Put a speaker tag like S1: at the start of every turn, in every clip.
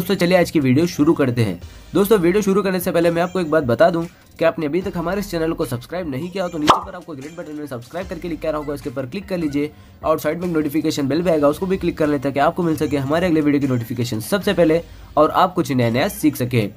S1: दोस्तों चलिए आज की वीडियो शुरू करते हैं। दोस्तों वीडियो शुरू करने से पहले मैं आपको एक बात बता दूं कि आपने अभी तक हमारे इस चैनल को सब्सक्राइब नहीं किया हो तो नीचे पर आपको ग्रेट बटन में सब्सक्राइब करके लिखा रहा होगा, इसके ऊपर क्लिक कर लीजिए और साइड में नोटिफिकेशन बेल भी आएगा, उसको भी क्लिक कर लें ताकि आपको मिल सके हमारे अगले वीडियो की नोटिफिकेशन सबसे पहले और आप कुछ नया नया सीख सके।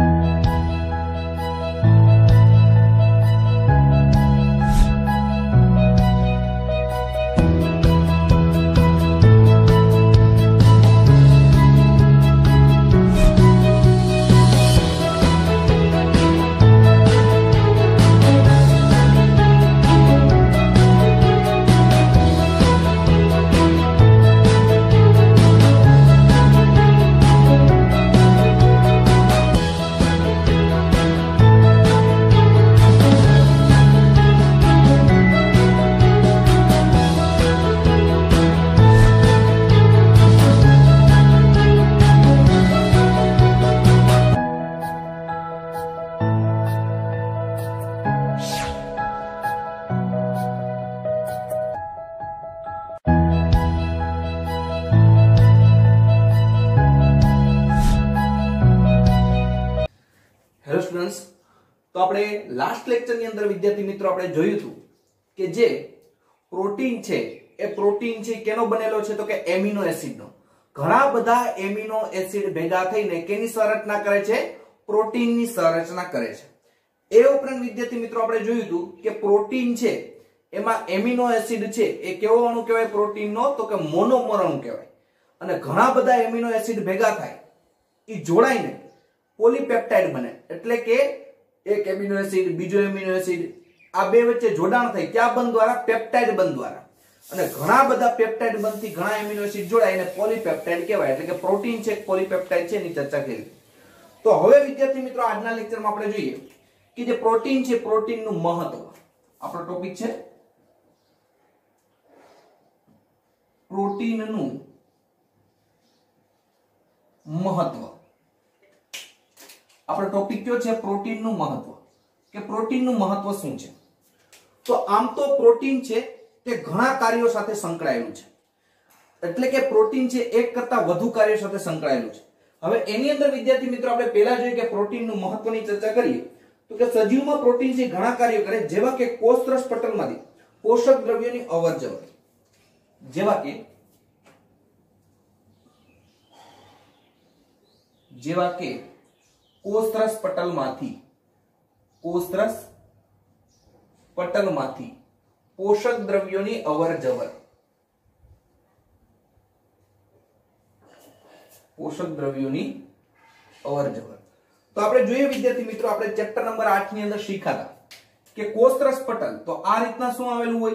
S2: હેલો સ્ટુડન્ટ્સ, તો આપણે લાસ્ટ લેક્ચરની અંદર વિદ્યાર્થી મિત્રો આપણે જોયું હતું કે જે પ્રોટીન છે એ પ્રોટીન છે કેનો બનેલો છે તો કે એમિનો એસિડનો। ઘણા બધા એમિનો એસિડ ભેગા થઈને કેની સંરચના કરે છે? પ્રોટીનની સંરચના કરે છે। એ ઉપરાંત વિદ્યાર્થી મિત્રો આપણે જોયું હતું કે પ્રોટીન છે એમાં એમિનો એસિડ છે એ કેવો અણુ કહેવાય પ્રોટીનનો? તો કે મોનોમર અણુ કહેવાય। અને ઘણા બધા એમિનો એસિડ ભેગા થાય ઈ જોડાઈને પોલીપેપ્ટાઇડ બને, એટલે કે એક એમિનો એસિડ બીજો એમિનો એસિડ આ બે વચ્ચે જોડાણ થાય ક્યાં બંધ દ્વારા? પેપ્ટાઇડ બંધ દ્વારા। અને ઘણા બધા પેપ્ટાઇડ બંધથી ઘણા એમિનો એસિડ જોડાય એને પોલીપેપ્ટાઇડ કહેવાય, એટલે કે પ્રોટીન છે પોલીપેપ્ટાઇડ છે એની ચર્ચા કરી। તો હવે વિદ્યાર્થી મિત્રો આજના લેક્ચરમાં આપણે જોઈએ કે જે પ્રોટીન છે પ્રોટીનનું મહત્વ। આપણો ટોપિક છે પ્રોટીનનું મહત્વ। આપણો ટોપિક કયો છે? પ્રોટીનનું મહત્વ, કે પ્રોટીનનું મહત્વ શું છે? તો આમ તો પ્રોટીન છે તે ઘણા કાર્યો સાથે સંકળાયેલું છે, એટલે કે પ્રોટીન છે એક કરતા વધુ કાર્યો સાથે સંકળાયેલું છે। હવે એની અંદર વિદ્યાર્થી મિત્રો આપણે પહેલા જોઈએ કે પ્રોટીનનું મહત્વની ચર્ચા કરીએ તો કે સજીવમાં પ્રોટીન છે ઘણા કાર્યો કરે, જેવા કે કોષરસ પટલમાંથી પોષક દ્રવ્યોની અવરજવર, જેવા કે કોષરસ પટલમાંથી પોષક દ્રવ્યોની અવરજવર, તો આપણે જોઈએ વિદ્યાર્થી મિત્રો આપણે ચેપ્ટર નંબર 8 ની અંદર શીખ્યા હતા કે કોષરસ પટલ તો આ રીતના શું આવેલું હોય?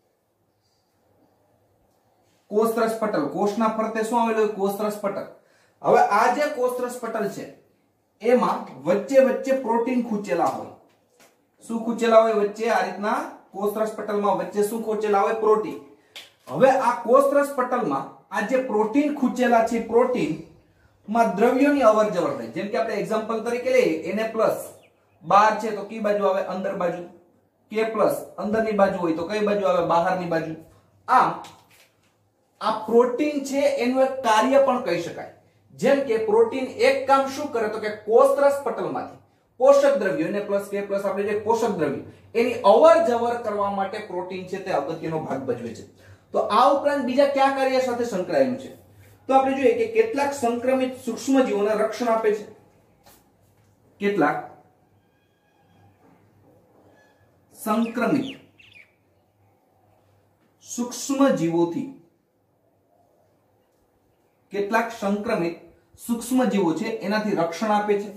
S2: કોષરસ પટલ, કોષના ફરતે શું આવેલું હોય? કોષરસ પટલ। હવે આ જે કોષરસ પટલ છે એમાં વચ્ચે વચ્ચે પ્રોટીન ખૂંચેલા હોય। શું ખૂંચેલા હોય વચ્ચે? આ રીતના કોષરસ પટલમાં વચ્ચે શું ખૂંચેલા હોય? પ્રોટીન। હવે આ કોષરસ પટલમાં આ જે પ્રોટીન ખૂંચેલા છે પ્રોટીન માં દ્રવ્યોની અવરજવર થાય, જેમ કે આપણે એક્ઝામ્પલ તરીકે લઈએ Na+ બહાર છે તો કઈ બાજુ આવે? અંદર બાજુ। K+ અંદરની બાજુ હોય તો કઈ બાજુ આવે? બહારની બાજુ। આમ આ પ્રોટીન છે એનું એક કાર્ય પણ કહી શકાય। જેમ કે પ્રોટીન એક કામ શું કરે તો કે કોષરસ પટલમાંથી પોષક દ્રવ્યો Na+K+ આપણે જે પોષક દ્રવ્યો એની અવરજવર કરવા માટે પ્રોટીન છે તે અગત્યનો ભાગ ભજવે છે। તો આ ઉપરાંત બીજા કયા કાર્ય સાથે સંકળાયેલું છે? તો આપણે જોઈએ કે કેટલાક સંક્રમિત સૂક્ષ્મજીવોને રક્ષણ આપે છે, કેટલાક સંક્રમિત સૂક્ષ્મજીવોથી કેટલાક સંક્રમિત સૂક્ષ્મજીવો છે એનાથી રક્ષણ આપે છે।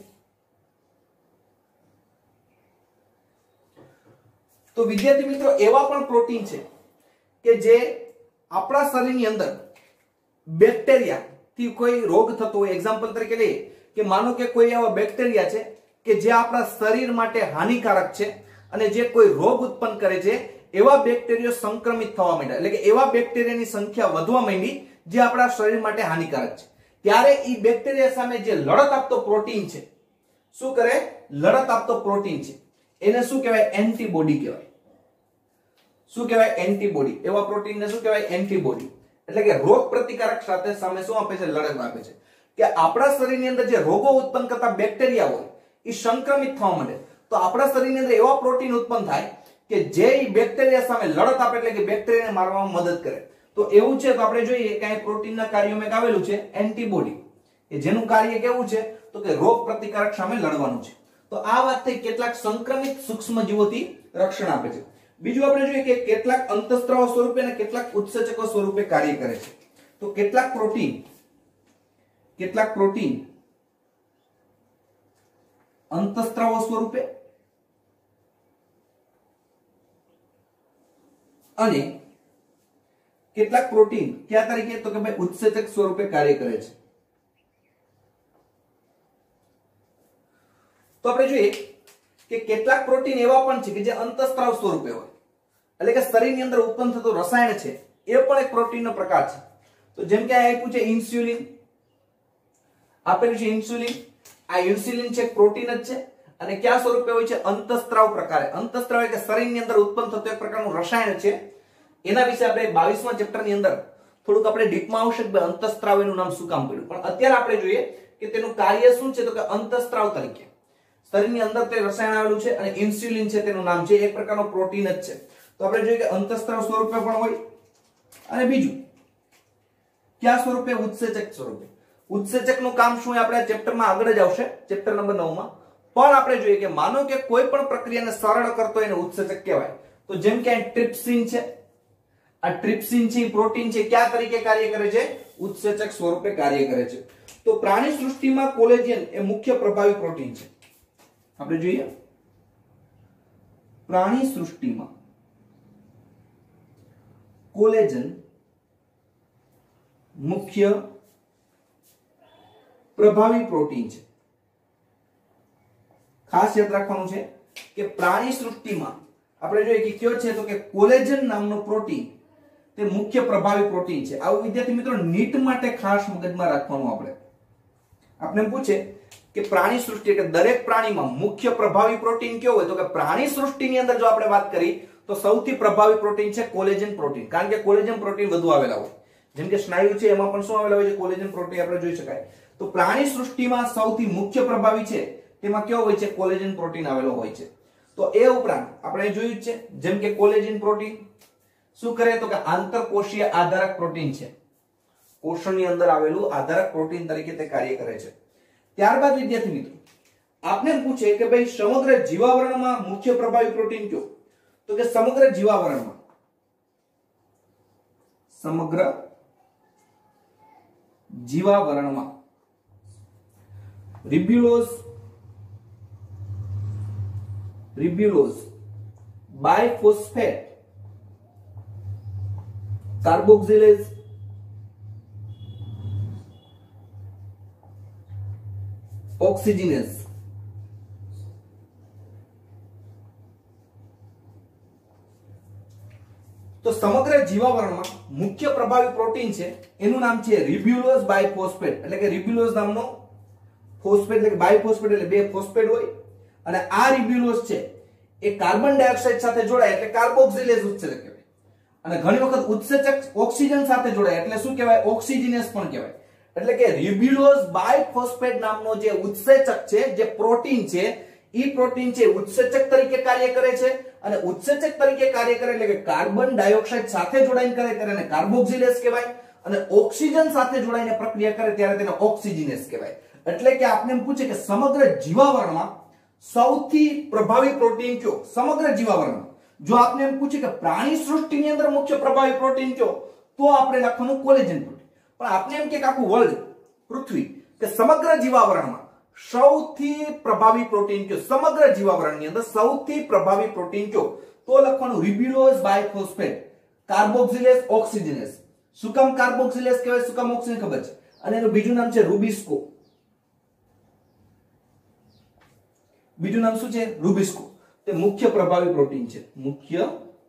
S2: તો વિદ્યાર્થી મિત્રો એવા પણ પ્રોટીન છે કે જે આપણા શરીરની અંદર બેક્ટેરિયા થી કોઈ રોગ થતો હોય, એક્ઝામ્પલ તરીકે લઈએ કે માનો કે કોઈ એવા બેક્ટેરિયા છે કે જે આપણા શરીર માટે હાનિકારક છે અને જે કોઈ રોગ ઉત્પન્ન કરે છે, એવા બેક્ટેરિયા સંક્રમિત થવા માંડ્યા, એટલે કે એવા બેક્ટેરિયાની સંખ્યા વધવા માંડી જે આપણા શરીર માટે હાનિકારક છે, ત્યારે ઈ બેક્ટેરિયા સામે જે લડત આપતો પ્રોટીન છે, શું કરે? લડત આપતો પ્રોટીન છે એને શું કહેવાય? એન્ટીબોડી કહેવાય। શું કહેવાય? એન્ટીબોડી। એવા પ્રોટીનને શું કહેવાય? એન્ટીબોડી। એટલે કે રોગ પ્રતિકારક સાથે સામે શું આપે છે? લડત આપે છે। કે આપણા શરીરની અંદર જે રોગો ઉત્પન્ન કરતા બેક્ટેરિયા હોય એ સંક્રમિત થવા માંડે તો આપણા શરીરની અંદર એવા પ્રોટીન ઉત્પન્ન થાય કે જે બેક્ટેરિયા સામે લડત આપે એટલે કે બેક્ટેરિયાને મારવામાં મદદ કરે. તો એવું છે તો આપણે જોઈએ કે અહીં પ્રોટીનના કાર્યોમાં આવેલું છે એન્ટીબોડી કે જેનું કાર્ય કેવું છે તો કે રોગ પ્રતિકારક સામે લડવાનું છે. તો આ વાત થઈ કેટલાક સંક્રમિત સૂક્ષ્મજીવોથી રક્ષણ આપે છે. બીજું આપણે જોઈએ કે કેટલાક અંતઃસ્ત્રાવો સ્વરૂપે અને કેટલાક ઉત્સેચકો સ્વરૂપે કાર્ય કરે છે. તો કેટલાક પ્રોટીન અંતઃસ્ત્રાવો સ્વરૂપે અને કેટલાક પ્રોટીન કયા તરીકે તો કે ભાઈ ઉત્સેચક સ્વરૂપે કાર્ય કરે છે. તો આપણે જોઈએ કે કેટલાક પ્રોટીન એવા પણ છે કે જે અંતઃસ્ત્રાવ સ્વરૂપે હોય એટલે કે શરીરની અંદર ઉત્પન્ન થતું રસાયણ છે એ પણ એક પ્રોટીનનો પ્રકાર છે. તો જેમ કે આ આપ્યું છે ઇન્સ્યુલિન, આપેલું છે ઇન્સ્યુલિન. આ ઇન્સ્યુલિન છે પ્રોટીન જ છે અને કયા સ્વરૂપે હોય છે અંતઃસ્ત્રાવ પ્રકારે. અંતઃસ્ત્રાવ એટલે શરીરની અંદર ઉત્પન્ન થતું એક પ્રકારનું રસાયણ છે. એના વિશે આપણે 22મા ચેપ્ટરની અંદર થોડુંક આપણે ડીપમાં આવશે કે અંતઃસ્ત્રાવ એનું નામ શું કામ પડ્યું, પણ અત્યારે આપણે જોઈએ કે તેનું કાર્ય શું છે તો કે અંતઃસ્ત્રાવ તરીકે શરીરની અંદર તે રસાયણ આવેલું છે અને ઇન્સ્યુલિન છે તેનું નામ છે, એક પ્રકારનો પ્રોટીન જ છે. તો આપણે જોઈએ કે અંતઃસ્ત્રાવ સ્વરૂપે પણ હોય અને બીજું કયા સ્વરૂપે ઉત્સેચક સ્વરૂપે. ઉત્સેચકનું કામ શું આપણે આ ચેપ્ટરમાં આગળ જ આવશે, ચેપ્ટર નંબર 9માં. પણ આપણે જોઈએ કે માનો કે કોઈ પણ પ્રક્રિયાને સરળ કરતો એને ઉત્સેચક કહેવાય. તો જેમ કે ટ્રિપ્સિન છે, આ ટ્રિપ્સિન છે પ્રોટીન છે કયા તરીકે કાર્ય કરે છે ઉત્સેચક સ્વરૂપે કાર્ય કરે છે. તો પ્રાણી સૃષ્ટિમાં કોલેજન એ મુખ્ય પ્રભાવી પ્રોટીન છે. આપણે જોઈએ પ્રાણી સૃષ્ટિમાં કોલેજન મુખ્ય પ્રભાવી પ્રોટીન છે. ખાસ યાદ રાખવાનું છે કે પ્રાણી સૃષ્ટિમાં આપણે જોઈએ કે કયો છે તો કે કોલેજન નામનો પ્રોટીન તે મુખ્ય પ્રભાવી પ્રોટીન છે. આવું વિદ્યાર્થી મિત્રો નીટ માટે ખાસ મગજમાં રાખવાનું. આપણે પૂછે કે પ્રાણી સૃષ્ટિ કે દરેક પ્રાણીમાં મુખ્ય પ્રભાવી પ્રોટીન કયો હોય તો કે પ્રાણી સૃષ્ટિની અંદર જો આપણે વાત કરી તો સૌથી પ્રભાવી પ્રોટીન છે કોલેજન પ્રોટીન, કારણ કે કોલેજન પ્રોટીન વધુ આવેલા હોય. જેમ કે સ્નાયુ છે એમાં પણ શું આવેલા હોય છે કોલેજન પ્રોટીન આપણે જોઈ શકાય. તો પ્રાણી સૃષ્ટિમાં સૌથી મુખ્ય પ્રભાવી છે તેમાં કયો હોય છે કોલેજન પ્રોટીન આવેલો હોય છે. તો એ ઉપરાંત આપણે જોયું છે જેમ કે કોલેજન પ્રોટીન શું કરે તો કે આંતરકોષીય આધારક પ્રોટીન છે, કોષની અંદર આવેલું આધારક પ્રોટીન તરીકે તે કાર્ય કરે છે. ત્યારબાદ વિદ્યાર્થી મિત્રો આપને પૂછે કે ભાઈ સમગ્ર જીવાવરણમાં મુખ્ય પ્રભાવી પ્રોટીન કયો તો કે સમગ્ર જીવાવરણમાં રિબ્યુલોઝ બાયફોસ્ફેટ કાર્બોક્સિલેઝ ઓક્સિજનેઝ તો સમગ્ર જીવાવરણમાં મુખ્ય પ્રભાવી પ્રોટીન છે એનું નામ છે રિબ્યુલોઝ બાયફોસ્ફેટ. એટલે કે રિબ્યુલોઝ નામનો ફોસ્ફેટ એટલે કે બાયફોસ્ફેટ એટલે બે ફોસ્ફેટ હોય અને આ રિબ્યુલોઝ છે એ કાર્બન ડાયોક્સાઇડ સાથે જોડાય એટલે કાર્બોક્સિલેઝ ઉત્સેચક કહેવાય. અને ઘણી વખત ઉત્સેચક ઓક્સિજન સાથે જોડાય એટલે શું કહેવાય ઓક્સિજનેસ પણ કહેવાય. એટલે કે રિબ્યુલોઝ બાયફોસ્ફેટ નામનો જે ઉત્સેચક છે જે પ્રોટીન છે ઈ પ્રોટીન છે ઉત્સેચક તરીકે કાર્ય કરે છે અને ઉત્સેચક તરીકે કાર્ય કરે એટલે કે કાર્બન ડાયોક્સાઇડ સાથે જોડાઈને કરે ત્યારે એને કાર્બોક્સિલેઝ કહેવાય અને ઓક્સિજન સાથે જોડાઈને પ્રક્રિયા કરે ત્યારે તેને ઓક્સિજનેસ કહેવાય. એટલે કે આપને એમ પૂછે કે સમગ્ર જીવાવરણમાં સૌથી પ્રભાવી પ્રોટીન કયો સમગ્ર જીવાવરણમાં. જો આપને એમ પૂછે કે પ્રાણી સૃષ્ટિની અંદર મુખ્ય પ્રભાવી પ્રોટીન કયો તો આપણે લખવાનું કોલેજન પ્રોટીન. પણ આપને એમ કે આખું વર્લ્ડ પૃથ્વી કે સમગ્ર જીવાવરણમાં સૌથી પ્રભાવી પ્રોટીન કયો સમગ્ર જીવાવરણની અંદર સૌથી પ્રભાવી પ્રોટીન કયો તો લખવાનું રિબ્યુલોઝ બાયફોસ્ફેટ કાર્બોક્સિલેઝ ઓક્સિજનેસ. શું કામ કાર્બોક્સિલેઝ કહેવાય શું કામ ઓક્સિજન ખબર છે અને એનું બીજું નામ છે રૂબિસ્કો. બીજું નામ શું છે રૂબિસ્કો. તે મુખ્ય પ્રભાવી પ્રોટીન છે, મુખ્ય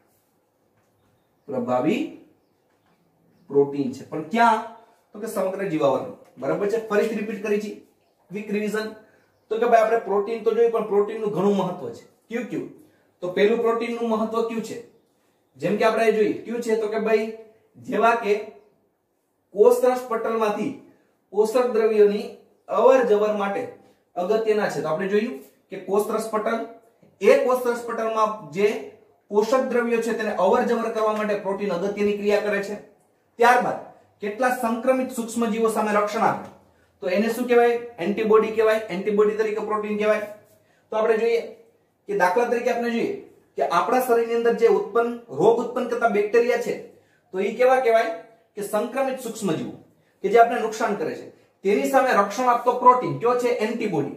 S2: પ્રભાવી પ્રોટીન છે પણ ક્યાં તો કે સમગ્ર જીવાવરણ. બરાબર છે. ફરીથી રિપીટ કરી છે ક્વિક રિવિઝન. તો કે ભાઈ આપણે પ્રોટીન તો જોયું પણ પ્રોટીનનું ઘણું મહત્વ છે. કયું કયું તો પહેલું પ્રોટીનનું મહત્વ કયું છે જેમ કે આપણે જોઈએ કયું છે તો કે ભાઈ જેવા કે કોષરસ પટલમાંથી પોષક દ્રવ્યોની અવર જવર માટે અગત્યના છે. તો આપણે જોયું કે કોષરસ પટલ, એ કોષરસ પટલમાં જે પોષક દ્રવ્યો છે તેને અવર જવર કરવા માટે પ્રોટીન અગત્યની ક્રિયા કરે છે. ત્યારબાદ કેટલા સંક્રમિત સૂક્ષ્મજીવો સામે રક્ષણ આપે, તો એને શું કહેવાય? એન્ટીબોડી કહેવાય. એન્ટીબોડી તરીકે પ્રોટીન કહેવાય. તો આપણે જોઈએ કે દાખલા તરીકે આપણે જોઈએ કે આપણા શરીરની અંદર જે રોગ ઉત્પન્ન કરતા બેક્ટેરિયા છે, તો એ કેવા કહેવાય? કે સંક્રમિત સૂક્ષ્મજીવો કે જે આપણે નુકસાન કરે છે, તેની સામે રક્ષણ આપતો પ્રોટીન કયો છે? એન્ટીબોડી.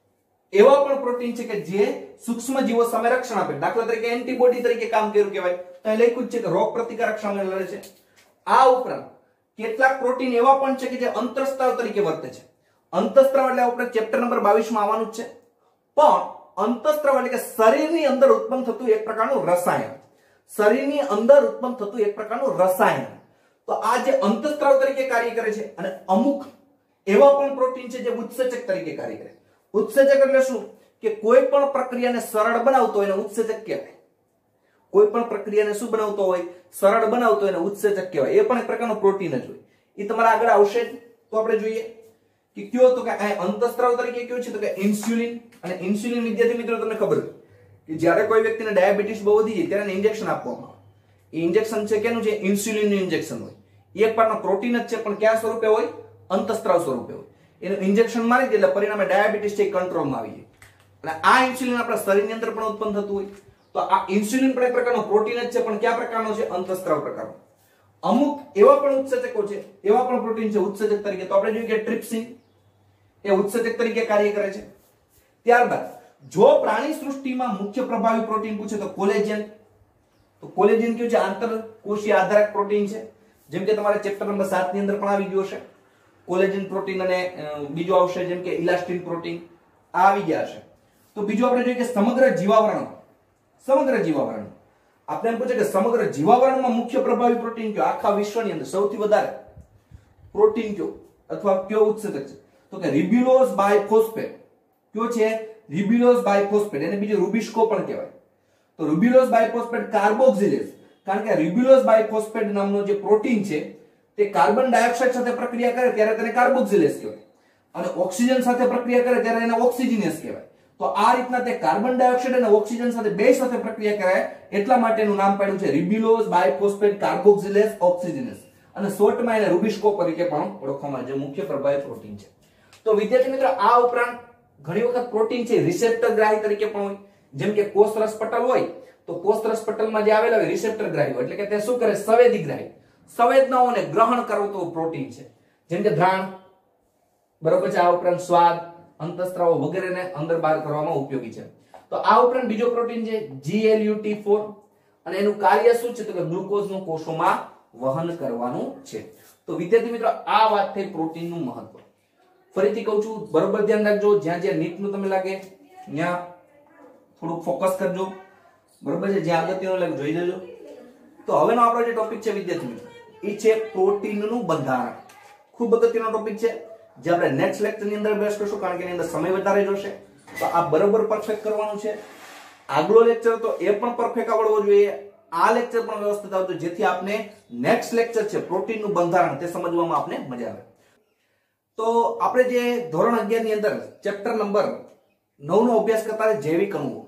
S2: એવા પણ પ્રોટીન છે કે જે સૂક્ષ્મજીવો સામે રક્ષણ આપે. દાખલા તરીકે એન્ટીબોડી તરીકે કામ કર્યું કહેવાય. તો અહીં લખ્યું છે કે રોગ પ્રતિકારક સામે લડે છે. આ ઉપરાંત કેટલાક પ્રોટીન એવા પણ છે કે જે અંતઃસ્ત્રાવ તરીકે વર્તે છે. અંતઃસ્ત્રાવ એટલે આપણે ચેપ્ટર નંબર 22 માં આવવાનું જ છે. પણ અંતઃસ્ત્રાવ એટલે કે શરીરની અંદર ઉત્પન્ન થતું એક પ્રકારનું રસાયણ. શરીરની અંદર ઉત્પન્ન થતું એક પ્રકારનું રસાયણ. તો આ જે અંતઃસ્ત્રાવ તરીકે કાર્ય કરે છે, અને અમુક એવા પણ પ્રોટીન છે જે ઉત્સેચક તરીકે કાર્ય કરે. ઉત્સેચક એટલે શું? કે કોઈ પણ પ્રક્રિયાને સરળ બનાવતો હોય એને ઉત્સેચક કહેવાય. કોઈ પણ પ્રક્રિયાને શું બનાવતો હોય? સરળ બનાવતો હોય એને ઉત્સેચક કહેવાય. એ પણ એક પ્રકારનો પ્રોટીન જ હોય. એ તમારા આગળ આવશે. તો આપણે જોઈએ કે કયો, તો કે આ અંતઃસ્ત્રાવ તરીકે કયો છે? તો કે ઇન્સ્યુલિન. અને ઇન્સ્યુલિન વિદ્યાર્થી મિત્રો તમને ખબર છે કે જ્યારે કોઈ વ્યક્તિને ડાયાબિટીસ બહુ વધી જાય ત્યારે ઇન્જેક્શન આપવામાં આવે. એ ઇન્જેક્શન છે કેનું છે? ઇન્સ્યુલિનનું ઇન્જેક્શન હોય. એ એક પ્રકારનો પ્રોટીન જ છે, પણ કયા સ્વરૂપે હોય? અંતઃસ્ત્રાવ સ્વરૂપે હોય. એનું ઇન્જેક્શન મારી દે એટલે પરિણામે ડાયાબિટીસ છે કંટ્રોલમાં આવી જાય. અને આ ઇન્સ્યુલિન આપણા શરીરની અંદર પણ ઉત્પન્ન થતું હોય. તો આ ઇન્સ્યુલિન પણ એક પ્રકારનો પ્રોટીન જ છે, પણ કયા પ્રકારનો છે? અંતઃસ્ત્રાવ પ્રકારનો. અમુક એવા પણ ઉત્સેચકો છે, એવા પણ પ્રોટીન છે ઉત્સેચક તરીકે. તો આપણે જોઈએ કે ટ્રિપ્સિન એ ઉત્સેચક તરીકે કાર્ય કરે છે. ત્યારબાદ જો પ્રાણી સૃષ્ટિમાં મુખ્ય પ્રભાવી પ્રોટીન પૂછે તો કોલેજન. તો કોલેજન કયું છે? આંતરકોષીય આધારક પ્રોટીન છે. જેમ કે તમારે ચેપ્ટર નંબર 7 ની અંદર પણ આવી ગયું હશે. કોલેજન પ્રોટીન અને બીજો આવશે જેમ કે ઇલાસ્ટિન પ્રોટીન, આ આવી ગયા હશે. તો બીજું આપણે જોઈએ કે સમગ્ર જીવાવરણ. આપણે એમ પૂછે કે સમગ્ર જીવાવરણમાં મુખ્ય પ્રભાવી પ્રોટીન કયો? આખા વિશ્વની અંદર સૌથી વધારે પ્રોટીન કયો અથવા કયો ઉત્સેચક છે? તો કે રિબ્યુલોઝ બાયફોસ્ફેટ. કયો છે? Ribulose biphosphate. એને બીજું રૂબિસ્કો પણ કહેવાય. તો રિબ્યુલોઝ બાયફોસ્ફેટ કાર્બોક્સિલેઝ. કારણ કે રિબ્યુલોઝ બાયફોસ્ફેટ નામનો જે પ્રોટીન છે તે કાર્બન ડાયોક્સાઇડ સાથે પ્રક્રિયા કરે ત્યારે તેને કાર્બોક્સિલેઝ કહેવાય, અને ઓક્સિજન સાથે પ્રક્રિયા કરે ત્યારે એને ઓક્સિજનેસ કહેવાય. તો આ રીતના તે કાર્બન ડાયોક્સાઇડ અને ઓક્સિજન સાથે બે સાથે પ્રક્રિયા કરે એટલા માટેનું નામ પાડ્યું છે રિબ્યુલોઝ બાયફોસ્ફેટ કાર્બોક્સિલેઝ ઓક્સિજનેસ. અને શોર્ટમાં એને રૂબિસ્કો તરીકે પણ ઓળખવામાં આવે છે, મુખ્ય પ્રભાવી પ્રોટીન છે. તો વિદ્યાર્થી મિત્રો, આ ઉપરાંત ઘણી વખત પ્રોટીન છે રિસેપ્ટર ગ્રાહી તરીકે પણ હોય. જેમ કે કોષરસ પટલ હોય તો કોષરસ પટલમાં જે આવેલા હોય રિસેપ્ટર ગ્રાહી હોય, એટલે કે તે શું કરે? સંવેદી ગ્રાહી. સંવેદનાઓને ગ્રહણ કરતું પ્રોટીન છે. જેમ કે ઘ્રાણ, બરોબર છે. આ ઉપરાંત સ્વાદ, અંતઃસ્ત્રાવો વગેરેને અંદર બહાર કરવામાં ઉપયોગી છે. તો આ ઉપરાંત બીજો પ્રોટીન છે GLUT4, અને એનું કાર્ય શું છે? તો કે ગ્લુકોઝનું કોષોમાં વહન કરવાનું છે. તો વિદ્યાર્થી મિત્રો, આ વાત થઈ પ્રોટીનનું મહત્વ. ફરીથી કહું છું, બરોબર ધ્યાન રાખજો. જ્યાં જ્યાં નીટનું તમે લાગે ત્યાં થોડુંક ફોકસ કરજો, બરોબર છે. જ્યાં અગત્યનું લાગે જોઈ લેજો. તો હવેનો આપણો જે ટોપિક છે વિદ્યાર્થી મિત્રો, એ છે પ્રોટીનનું બંધારણ. ખૂબ અગત્યનો ટોપિક છે જે આપણે નેક્સ્ટ લેક્ચરની અંદર અભ્યાસ કરશું, કારણ કે એની અંદર સમય વધારે જોશે. તો આ બરોબર પરફેક્ટ કરવાનું છે. આગલો લેક્ચર તો એ પણ પરફેક્ટ આવડવો જોઈએ, આ લેક્ચર પણ વ્યવસ્થિત આવજો, જેથી આપને નેક્સ્ટ લેક્ચર છે પ્રોટીનનું બંધારણ તે સમજવામાં આપને મજા આવે. તો આપણે જે ધોરણ 11 ની અંદર ચેપ્ટર નંબર 9 નો અભ્યાસ કરતા જૈવિક અણુઓ,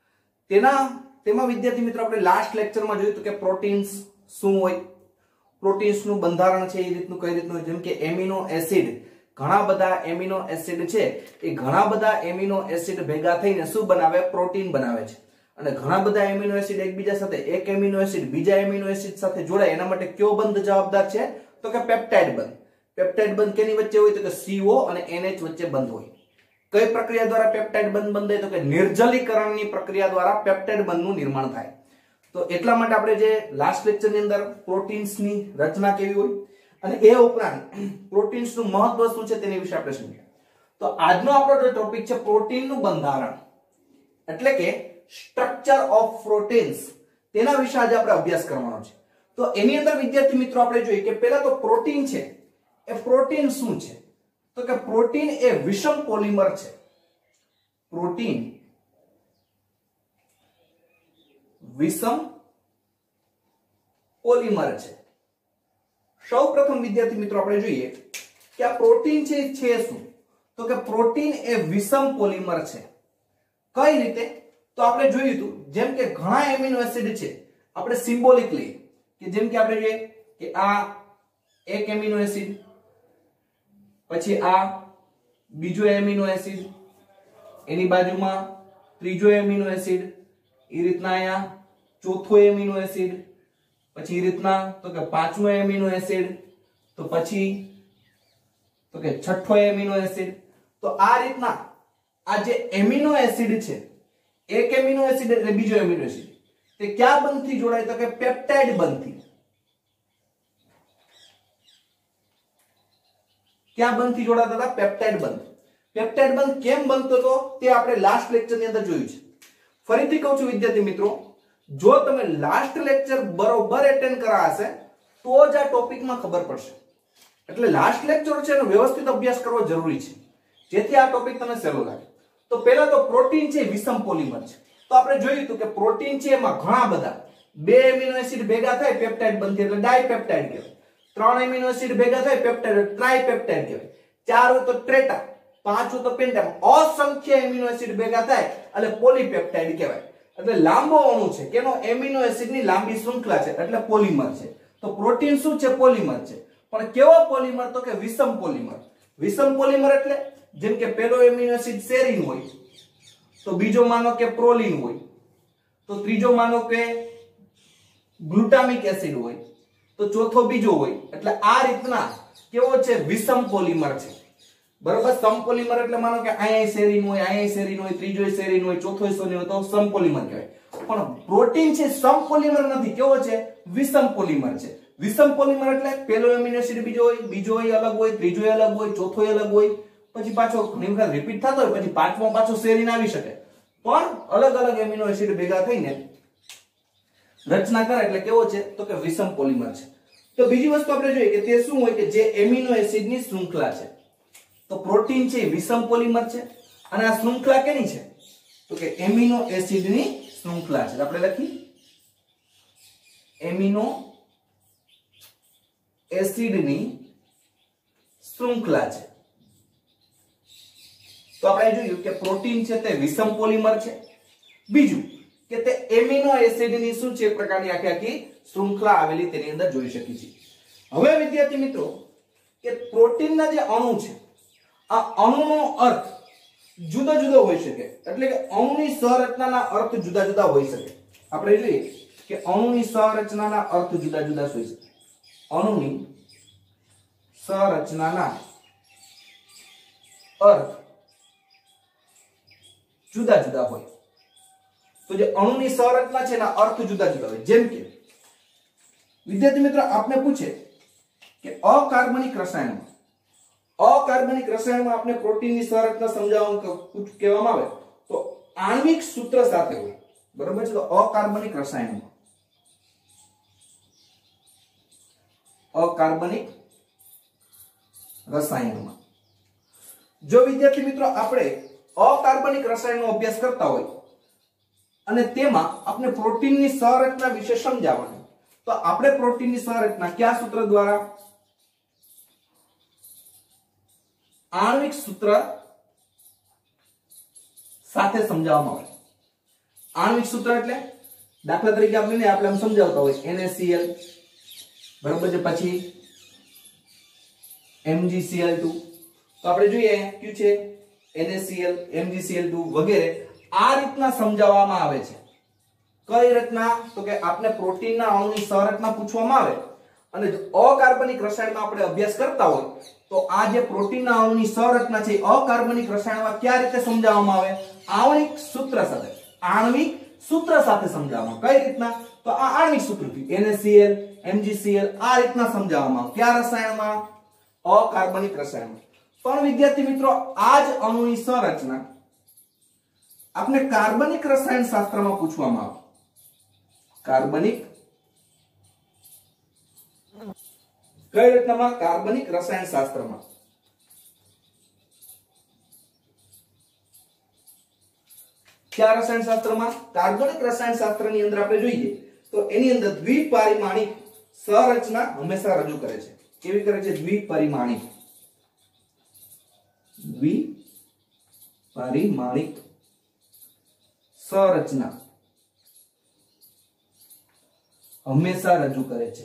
S2: તેમાં વિદ્યાર્થી મિત્રો આપણે લાસ્ટ લેક્ચરમાં જોયું કે પ્રોટીન્સ શું હોય, પ્રોટીન્સનું બંધારણ છે એ રીતનું કઈ રીતનું. જેમ કે એમિનો એસિડ, ઘણા બધા એમિનો એસિડ છે, એ ઘણા બધા એમિનો એસિડ ભેગા થઈને શું બનાવે? પ્રોટીન બનાવે છે. અને ઘણા બધા એમિનો એસિડ એકબીજા સાથે, એક એમિનો એસિડ બીજા એમિનો એસિડ સાથે જોડાય એના માટે કયો બંધ જવાબદાર છે? તો કે પેપ્ટાઇડ બંધ. પેપ્ટાઇડ બંધ કેની વચ્ચે હોય? તો કે CO અને NH વચ્ચે બંધ હોય. કઈ પ્રક્રિયા દ્વારા પેપ્ટાઇડ બંધ બંધાય? તો કે નિર્જલીકરણની પ્રક્રિયા દ્વારા પેપ્ટાઇડ બંધનું નિર્માણ થાય. તો એટલા માટે આપણે જે લાસ્ટ લેક્ચરની અંદર પ્રોટીન્સની રચના કેવી હોય અને એ ઉપરાંત પ્રોટીન્સનું મહત્વ શું છે તેની વિશે આપણે સમજ્યા. તો આજનો આપણો જે ટોપિક છે પ્રોટીનનું બંધારણ, એટલે કે સ્ટ્રક્ચર ઓફ પ્રોટીન્સ, તેના વિશે આજે આપણે અભ્યાસ કરવાનો છે. તો એની અંદર વિદ્યાર્થી મિત્રો આપણે જોઈએ કે પહેલા તો પ્રોટીન છે, એ પ્રોટીન શું છે? તો કે પ્રોટીન એ વિષમ પોલિમર છે. પ્રોટીન વિષમ પોલિમર છે. સૌપ્રથમ વિદ્યાર્થી મિત્રો આપણે જોઈએ કે આ પ્રોટીન છે શું? તો કે પ્રોટીન એ વિષમ પોલિમર છે. કઈ રીતે? તો આપણે જોયું હતું જેમ કે ઘણા એમિનો એસિડ છે આપણે સિમ્બોલિક લઈએ કે જેમ કે આપણે જોઈએ કે આ એક એમિનો એસિડ, પછી આ બીજો એમિનો એસિડ, એની બાજુમાં ત્રીજો એમિનો એસિડ, એ રીતના અહીંયા ચોથો એમિનો એસિડ, પછી એ રીતના તો કે પાંચમો એમિનો એસિડ, તો પછી તો કે છઠ્ઠો એમિનો એસિડ. તો આ રીતના આ જે એમિનો એસિડ છે, એક એમિનો એસિડ એટલે બીજો એમિનો એસિડ, તે ક્યાં બંધથી જોડાય? તો કે પેપ્ટાઇડ બંધથી. ક્યાં બંધથી જોડાતા હતા? પેપ્ટાઇડ બંધ. પેપ્ટાઇડ બંધ કેમ બનતો હતો તે આપણે લાસ્ટ લેક્ચરની અંદર જોયું છે. ફરીથી કહું છું વિદ્યાર્થી મિત્રો, જો તમે લાસ્ટ લેક્ચર બરોબર એટેન્ડ કર્યા હશે તો જ આ ટોપિકમાં ખબર પડશે. એટલે લાસ્ટ લેક્ચર છે એનો વ્યવસ્થિત અભ્યાસ કરવો જરૂરી છે જેથી આ ટોપિક તમને સહેલો લાગે. તો પહેલા તો પ્રોટીન છે વિષમ પોલિમર છે. તો આપણે જોયું હતું કે પ્રોટીન છે એમાં ઘણા બધા બે એમિનો એસિડ ભેગા થાય પેપ્ટાઇડ બનતી એટલે ડાયપેપ્ટાઇડ કહેવાય. ત્રણ એમિનો એસિડ ભેગા થાય પેપ્ટાઇડ ટ્રાયપેપ્ટાઇડ કહેવાય. ચાર હોય તો ટ્રેટા, પાંચ હોય તો પેન્ટામ. અસંખ્ય એમિનો એસિડ ભેગા થાય એટલે પોલીપેપ્ટાઇડ કહેવાય. એટલે લાંબો અણુ છે કેનો? એમિનો એસિડની લાંબી શૃંખલા છે એટલે પોલિમર છે. તો પ્રોટીન શું છે? પોલિમર છે. પણ કેવો પોલિમર? તો કે વિષમ પોલિમર. વિષમ પોલિમર એટલે જેમ કે પહેલો એમિનો એસિડ સેરીન હોય તો બીજો માનો કે પ્રોલિન હોય, તો ત્રીજો માનો કે ગ્લુટામિક એસિડ હોય, તો ચોથો બીજો હોય. એટલે આ રીતના કેવો છે? વિષમ પોલિમર છે. બરોબર. સમપોલિમર એટલે માનો કે અહીંયા સેરીન હોય, અહીંયા સેરીન હોય, ત્રીજો સેરીન હોય, ચોથો સેરીન હોય તો સમપોલિમર કહેવાય. પણ પ્રોટીન છે સમપોલિમર નથી. કેવો છે? વિષમ પોલિમર છે. વિષમ પોલિમર એટલે પહેલો એમિનો એસિડ બીજો હોય, બીજો અલગ હોય, ત્રીજો અલગ હોય, ચોથો અલગ હોય, પછી પાછો ઘણી વખત રિપીટ થતો હોય, પછી પાંચમો પાછો સેરીન આવી શકે. પણ અલગ અલગ એમિનો એસિડ ભેગા થઈને રચના કરે એટલે કેવો છે? તો કે વિષમ પોલિમર છે. તો બીજી વસ્તુ આપણે જોઈએ કે તે શું હોય કે જે એમિનો એસિડની શૃંખલા છે. તો પ્રોટીન છે વિષમ પોલિમર છે અને આ શૃંખલા કેની છે? તો કે એમિનો એસિડની શૃંખલા છે. આપણે લખી એમિનો એસિડની શૃંખલા છે. તો આપણે જોયું કે પ્રોટીન છે તે વિષમ પોલિમર છે. બીજું કે તે એમિનો એસિડની શું છે? પ્રકારની આખી શૃંખલા આવેલી તેની અંદર જોઈ શકીએ છીએ. હવે વિદ્યાર્થી મિત્રો કે પ્રોટીનના જે અણુ છે આ અણુનો અર્થ જુદો જુદો હોઈ શકે. એટલે કે અણુની સંરચનાના અર્થ જુદા જુદા હોઈ શકે. આપણે જોઈએ કે અણુની સંરચનાના અર્થ જુદા જુદા હોઈ શકે. અણુની સંરચનાના અર્થ જુદા જુદા હોય. તો જે અણુની સંરચના છે એના અર્થ જુદા જુદા હોય. જેમ કે વિદ્યાર્થી મિત્રો આપને પૂછે કે અકાર્બનિક રસાયણમાં આપણે પ્રોટીનની સંરચના સમજાવવાનું કહેવામાં આવે તો આણ્વિક સૂત્ર સાથે હોય. બરોબર છે. તો અકાર્બનિક રસાયણમાં જો વિદ્યાર્થી મિત્રો આપણે અકાર્બનિક રસાયણનો અભ્યાસ કરતા હોય અને તેમાં આપણે પ્રોટીનની સંરચના વિશે સમજાવવાનું, તો આપણે પ્રોટીનની સંરચના કયા સૂત્ર દ્વારા? આણ્વિક સૂત્ર સાથે સમજાવવામાં આવે. આણ્વિક સૂત્ર એટલે દાખલા તરીકે આપણે આમ સમજાવતા હોય NaCl બરોબર છે, પછી MgCl2. તો આપણે જોઈએ કયું છે? NaCl, MgCl2 વગેરે. આ રીતના સમજાવવામાં આવે છે. કઈ રીતના? તો કે આપણે પ્રોટીનના અણુની સંરચના પૂછવામાં આવે અને અકાર્બનિક રસાયણમાં આપણે અભ્યાસ કરતા હોય તો આ જે પ્રોટીનના અણુની સંરચના છે અકાર્બનિક રસાયણમાં કયા રીતે સમજાવવામાં આવે? આણ્વિક સૂત્ર સાથે. આણ્વિક સૂત્ર સાથે સમજાવવામાં. કઈ રીતના? તો આ આણ્વિક સૂત્રથી NaCl, MgCl આ રીતના સમજાવવામાં આવે. કયા રસાયણમાં? અકાર્બનિક રસાયણમાં. પણ વિદ્યાર્થી મિત્રો આ જ અણુની સંરચના આપણે કાર્બનિક રસાયણ શાસ્ત્રમાં પૂછવામાં આવે. કાર્બનિક કઈ રીતના? કાર્બનિક રસાયણ શાસ્ત્રમાં. કયા રસાયણ શાસ્ત્રમાં? કાર્બનિક રસાયણ શાસ્ત્રની અંદર આપણે જોઈએ તો એની અંદર દ્વિપરિમાણિક સંરચના હંમેશા રજૂ કરે છે. કેવી કરે છે? દ્વિપરિમાણિક દ્વિપરિમાણિક સંરચના હંમેશા રજૂ કરે છે।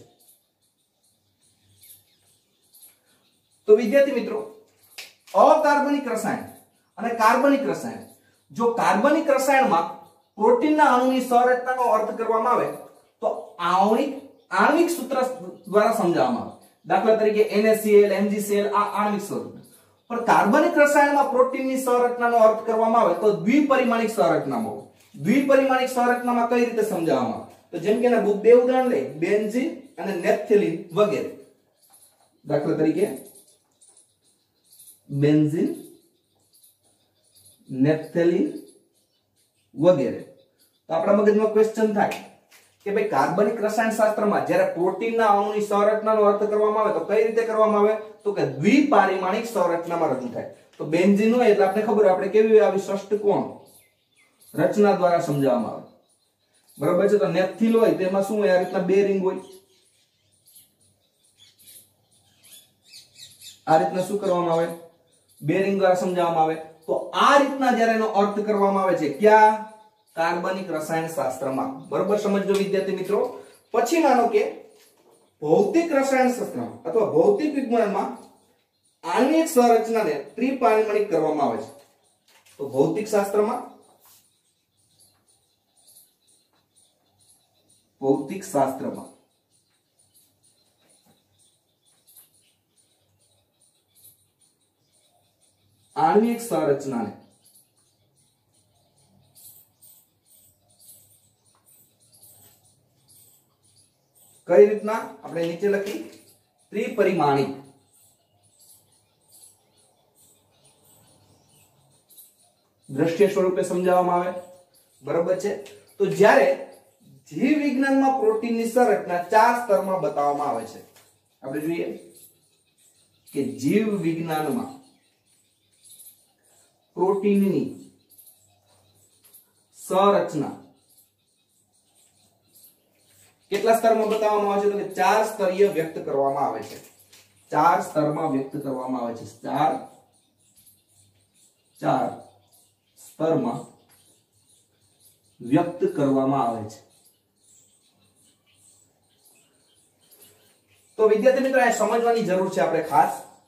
S2: તો વિદ્યાર્થી મિત્રો, અકાર્બનિક રસાયણ અને કાર્બનિક રસાયણ, જો કાર્બનિક રસાયણમાં પ્રોટીનના અણુની સંરચનાનો અર્થ કરવામાં આવે તો આણ્વિક સૂત્ર દ્વારા સમજાવવામાં આવે। દાખલા તરીકે NaCl, MgCl આ આણ્વિક સંરચના। પણ કાર્બનિક રસાયણમાં પ્રોટીનની સંરચનાનો અર્થ કરવામાં આવે તો દ્વિપરિમાણિક સંરચનામાં। દ્વિપરિમાણિક સંરચનામાં કઈ રીતે સમજાવવામાં આવે તો જેમ કે એના બે ઉદાહરણ લઈ, બેન્ઝીન અને નેપ્થેલિન વગેરે। દાખલા તરીકે બેન્ઝીન, નેપ્થેલિન વગેરે। તો આપણા મગજમાં ક્વેશ્ચન થાય કે ભાઈ કાર્બનિક રસાયણશાસ્ત્રમાં જ્યારે પ્રોટીનના અણુની સંરચનાનો અર્થ કરવામાં આવે તો કઈ રીતે કરવામાં આવે તો કે દ્વિપરિમાણિક સંરચનામાં રજૂ થાય। તો બેન્ઝીન હોય એટલે આપણે ખબર આપણે કેવી આવી ષષ્ઠકોણ રચના દ્વારા સમજાવવામાં આવે, બરાબર છે। તો નેપ્થિલ હોય તેમાં શું હોય, આ રીતના બે રિંગ હોય, આ રીતના શું કરવામાં આવે, બે રિંગ દ્વારા સમજાવવામાં આવે। તો આ રીતના જ્યારે એનો અર્થ કરવામાં આવે છે ક્યાં, કાર્બનિક રસાયણશાસ્ત્રમાં, બરોબર સમજો વિદ્યાર્થી મિત્રો। પછી માનો કે ભૌતિક રસાયણશાસ્ત્રમાં અથવા ભૌતિક વિજ્ઞાનમાં આણ્વિક સંરચનાને ત્રિપરિમાણિક કરવામાં આવે છે। તો ભૌતિક શાસ્ત્રમાં આણ્વિક સંરચનાને કઈ રીતના આપણે નીચે લખી ત્રિપરિમાણિક દ્રશ્ય સ્વરૂપે સમજાવવામાં આવે, બરોબર છે। તો જ્યારે જીવ વિજ્ઞાનમાં પ્રોટીનની સંરચના 4 સ્તરમાં બતાવવામાં આવે છે। આપણે જોઈએ કે જીવ વિજ્ઞાનમાં પ્રોટીનની સંરચના કેટલા સ્તરમાં બતાવવામાં આવે છે તો કે 4 સ્તરીય વ્યક્ત કરવામાં આવે છે। 4 સ્તરમાં વ્યક્ત કરવામાં આવે છે। 4 સ્તરમાં વ્યક્ત કરવામાં આવે છે। તો વિદ્યાર્થી મિત્રો, આ સમજવાની જરૂર છે આપણે ખાસ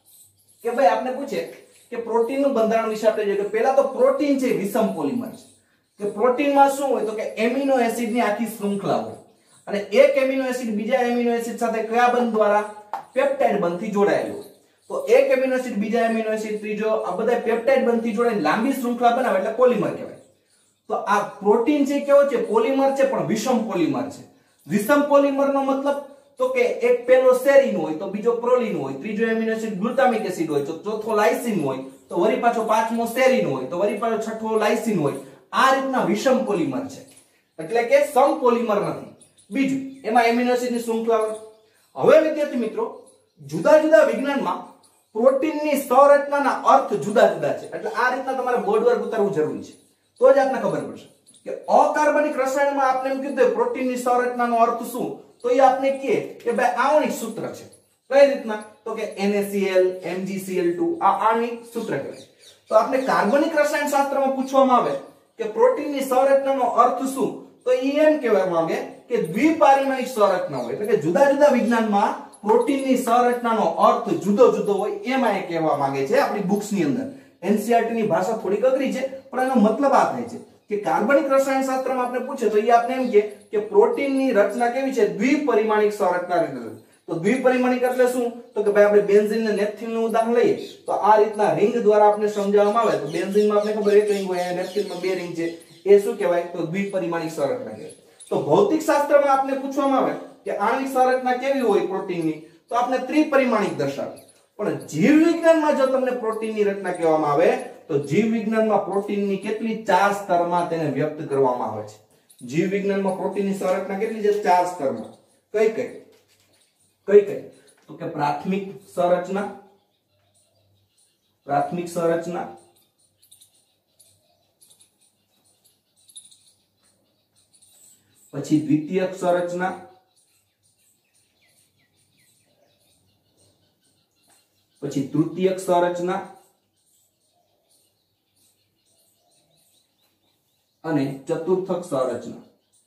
S2: કે ભાઈ આપને પૂછે કે પ્રોટીનનું બંધારણ વિશે આપણે જોઈએ તો પહેલા તો પ્રોટીન છે વિષમ પોલિમર છે કે પ્રોટીનમાં શું હોય તો કે એમિનો એસિડની આખી શૃંખલા હોય અને એક એમિનો એસિડ બીજા એમિનો એસિડ સાથે કયા બંધ દ્વારા, પેપ્ટાઇડ બંધથી જોડાયેલું હોય। તો એક એમિનો એસિડ બીજા એમિનો એસિડ ત્રીજો, આ બધા પેપ્ટાઇડ બંધથી જોડાઈને લાંબી શૃંખલા બનાવે એટલે પોલિમર કહેવાય। તો આ પ્રોટીન છે કેવો છે, પોલિમર છે પણ વિષમ પોલિમર છે। વિષમ પોલિમરનો મતલબ તો કે એક પેલો સેરીન હોય તો બીજો પ્રોલિન હોય, ત્રીજો એમિનો એસિડ ગ્લુટામિક એસિડ હોય તો ચોથો લાઇસિન હોય, તો વળી પાછો પાંચમો સેરીન હોય તો વળી પાછો છઠ્ઠો લાઇસિન હોય। આ રીતના વિષમ પોલિમર છે એટલે કે સમ પોલિમર નથી। બીજું એમાં એમિનો એસિડની શૃંખલા હોય। હવે વિદ્યાર્થી મિત્રો, જુદા જુદા વિજ્ઞાનમાં પ્રોટીનની સંરચનાના અર્થ જુદા જુદા છે એટલે આ રીતના તમારે બોર્ડ વર્ક ઉતારવું જરૂરી છે તો જ આપને ખબર પડશે કે અકાર્બનિક રસાયણમાં આપણે એમ કીધું પ્રોટીનની સંરચનાનો અર્થ શું તો એ આપણે કહે કે ભાઈ આણ્વિક સૂત્ર છે। કઈ રીતના તો કે NaCl, MgCl2 આ આણ્વિક સૂત્ર કહેવાય। તો આપણે કાર્બનિક રસાયણશાસ્ત્રમાં પૂછવામાં આવે કે પ્રોટીનની સંરચનાનો અર્થ શું તો એ એમ કહેવામાં આવે કે દ્વિપરિમાણિક સંરચના હોય એટલે કે જુદા જુદા વિજ્ઞાનમાં પ્રોટીનની સંરચનાનો અર્થ જુદો જુદો હોય એમાં એ કહેવા માંગે છે આપણી બુક્સની અંદર। NCERT ની ભાષા થોડીક અઘરી છે પણ એનો મતલબ આ થાય છે કે કાર્બનિક રસાયણશાસ્ત્રમાં આપણે પૂછે તો એ આપણે એમ કે પ્રોટીનની રચના કેવી છે, દ્વિપરિમાણિક સંરચના રીતે। તો દ્વિપરિમાણિક એટલે શું તો કે ભાઈ આપણે બેન્ઝીન અને નેપ્થિલનું ઉદાહરણ લઈએ તો આ રીતના રિંગ દ્વારા આપણે સમજાવવામાં આવે તો બેન્ઝીનમાં આપણે ખબર એક રિંગ હોય, નેપ્થિલમાં બે રિંગ છે, એ શું કહેવાય તો દ્વિપરિમાણિક સંરચના કહેવાય। તો ભૌતિક શાસ્ત્રમાં આપણે પૂછવામાં આવે કે આણ્વિક સંરચના કેવી હોય પ્રોટીનની તો આપણે ત્રિપરિમાણિક દર્શાવે। પણ જીવ વિજ્ઞાનમાં જો તમને પ્રોટીનની રચના કહેવામાં આવે તો જીવ વિજ્ઞાનમાં પ્રોટીનની કેટલી 4 સ્તરમાં તેને વ્યક્ત કરવામાં આવે છે। જીવ વિજ્ઞાનમાં પ્રોટીનની સંરચના કેટલી છે 4 સ્તરમાં। કઈ કઈ તો કે પ્રાથમિક સંરચના, પછી દ્વિતીયક સંરચના, પછી તૃતીયક સંરચના અને ચતુર્થક સંરચના.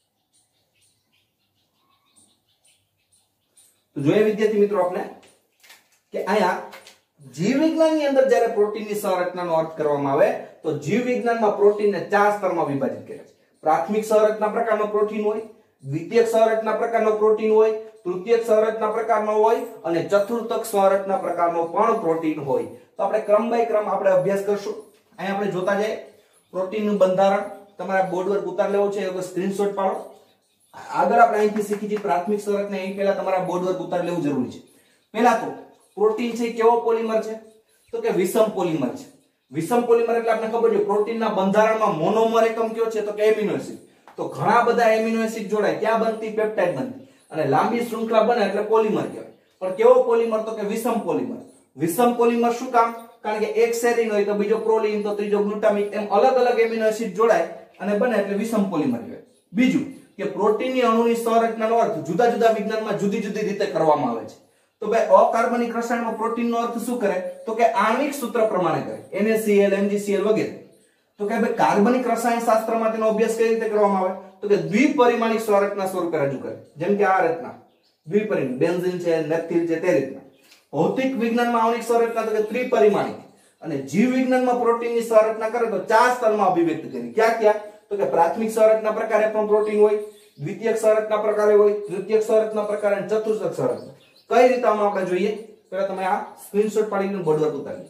S2: તો જોઈએ વિદ્યાર્થી મિત્રો આપણે કે અહીંયા જીવ વિજ્ઞાનની અંદર જ્યારે પ્રોટીનની સંરચનાનો અર્થ કરવામાં આવે તો જીવ વિજ્ઞાનમાં પ્રોટીનને 4 સ્તરમાં વિભાજિત કર્યા છે. પ્રાથમિક સંરચના પ્રકારનો પ્રોટીન હોય, દ્વિતીયક સંરચના પ્રકારનો પ્રોટીન હોય, તૃતીયક સંરચના પ્રકારનો હોય અને ચતુર્થક સંરચના પ્રકારનો પણ પ્રોટીન હોય. તો આપણે ક્રમ બાય ક્રમ આપણે અભ્યાસ કરશું. અહીં આપણે જોતા જઈએ પ્રોટીનનું બંધારણ. તમારા બોર્ડ પર ઉતાર લેવો છે તો સ્ક્રીનશોટ પાડો. આગળ આપણે અહીંથી શીખી છીએ પ્રાથમિક સંરચના. એ પહેલા તમારા બોર્ડ પર ઉતાર લેવું જરૂરી છે. પહેલા તો પ્રોટીન છે કેવો પોલિમર છે? તો કે વિષમ પોલિમર છે. વિષમ પોલિમર એટલે આપણે ખબર છે પ્રોટીનના બંધારણમાં મોનોમર એકમ કયો છે? તો કે એમિનો એસિડ. તો ઘણા બધા એમિનો એસિડ જોડાય ક્યાં બનતી? પેપ્ટાઇડ બનતી. અને લાંબી શૃંખલા બને એટલે પોલિમર કહેવાય. પણ કેવો પોલિમર? તો કે વિષમ પોલિમર. વિષમ પોલિમર શું કામ? કારણ કે એક સેરીન હોય તો બીજો પ્રોલિન તો ત્રીજો ગ્લુટામિક, એમ અલગ અલગ એમિનો એસિડ જોડાય અને બને એટલે વિષમ પોલિમર કહેવાય. બીજું કે પ્રોટીનની અણુની સંરચનાનો અર્થ જુદા જુદા વિજ્ઞાનમાં જુદી જુદી રીતે કરવામાં આવે છે. તો ભાઈ અકાર્બનિક રસાયણમાં પ્રોટીનનો અર્થ શું કરે? તો કે આણ્વિક સૂત્ર પ્રમાણે કરે, NaCl, MgCl વગેરે. તો કે ભાઈ કાર્બનિક રસાયણ શાસ્ત્રમાં તેનો અભ્યાસ કઈ રીતે કરવામાં આવે? તો કે દ્વિપરિમાણિક સંરચના સ્વરૂપે રજૂ કરે. જેમ કે આ રચના દ્વિપરિમાણિક, બેન્ઝીન છે, નેપ્થિલ છે, તે રીતના. ભૌતિક વિજ્ઞાનમાં આણ્વિક સંરચના તો કે ત્રિપરિમાણિક. અને જીવ વિજ્ઞાનમાં પ્રોટીનની સંરચના કરે તો 4 સ્તરમાં અભિવ્યક્ત કરી. ક્યાં ક્યાં? તો કે પ્રાથમિક સંરચના પ્રકારે પણ પ્રોટીન હોય, દ્વિતીયક સંરચના પ્રકારે હોય, તૃતીયક સંરચના પ્રકારે અને ચતુર્થક સંરચના. કઈ રીતે આપણે જોઈએ? પહેલા તમે આ સ્ક્રીનશોટ પાડીને બોર્ડ પર ઉતારી.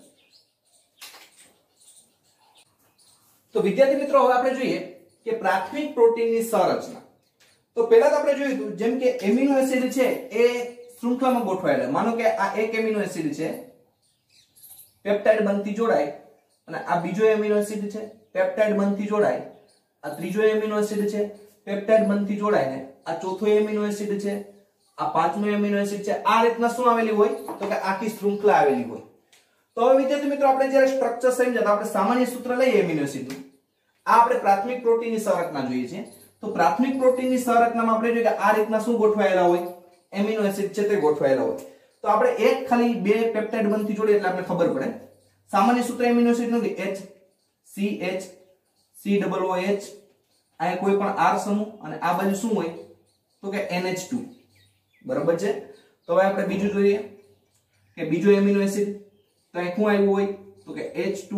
S2: તો વિદ્યાર્થી મિત્રો હવે આપણે જોઈએ કે પ્રાથમિક પ્રોટીનની સંરચના. તો પહેલા તો આપણે જોયું હતું જેમ કે એમિનો એસિડ છે એ શૃંખલામાં ગોઠવાયેલા. માનો કે આ એક એમિનો એસિડ છે, પેપ્ટાઇડ બનતી જોડાય, અને આ બીજો એમિનો એસિડ છે, પેપ્ટાઇડ બનતી જોડાય, આ ત્રીજો એમિનો એસિડ છે, પેપ્ટાઇડ બનતી જોડાય, ને આ ચોથો એમિનો એસિડ છે, આ પાંચમો એમિનો એસિડ છે. આ રીતના શું આવેલી હોય? તો કે આખી શૃંખલા આવેલી હોય. તો હવે વિદ્યાર્થી મિત્રો આપણે જ્યારે સ્ટ્રક્ચર સમજ્યા તો આપણે સામાન્ય સૂત્ર લઈએ એમિનો એસિડનું. આ આપણે પ્રાથમિક પ્રોટીનની સંરચના જોઈએ છે. તો પ્રાથમિક પ્રોટીનની સંરચનામાં આપણે જોઈએ કે આ રીતના શું ગોઠવાયેલા હોય? એમિનો એસિડ છે તે ગોઠવાયેલા હોય. તો આપણે એક ખાલી બે પેપ્ટાઇડ બનતી જોડે એટલે આપણે ખબર પડે. સામાન્ય સૂત્ર એમિનો એસિડનું કે HCH COOH, આ કોઈ પણ R સમૂહ, અને આ બાજુ શું હોય? તો કે NH2. બરાબર છે. તો હવે આપણે બીજું જોઈએ કે બીજો એમિનો એસિડ તો અહીં શું આવ્યું હોય? તો કે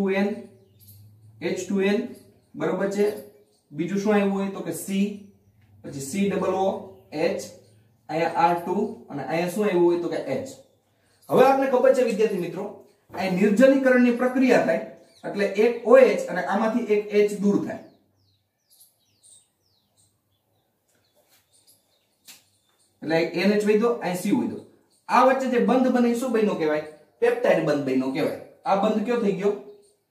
S2: H2N. બરાબર છે. બીજું શું આવ્યું હોય? તો કે C, પછી COOH, અહીંયા R2, અને અહીંયા શું આવ્યું હોય? તો કે H. હવે આપણે ખબર છે વિદ્યાર્થી મિત્રો અહીં નિર્જલીકરણની પ્રક્રિયા થાય એટલે એક OH અને આમાંથી એક H દૂર થાય. એટલે NH વધ્યો, અહીં C વધ્યો. આ વચ્ચે જે બંધ બને શું બન્યો કહેવાય? પેપ્ટાઇડ બંધ બન્યો કહેવાય. આ બંધ કયો થઈ ગયો?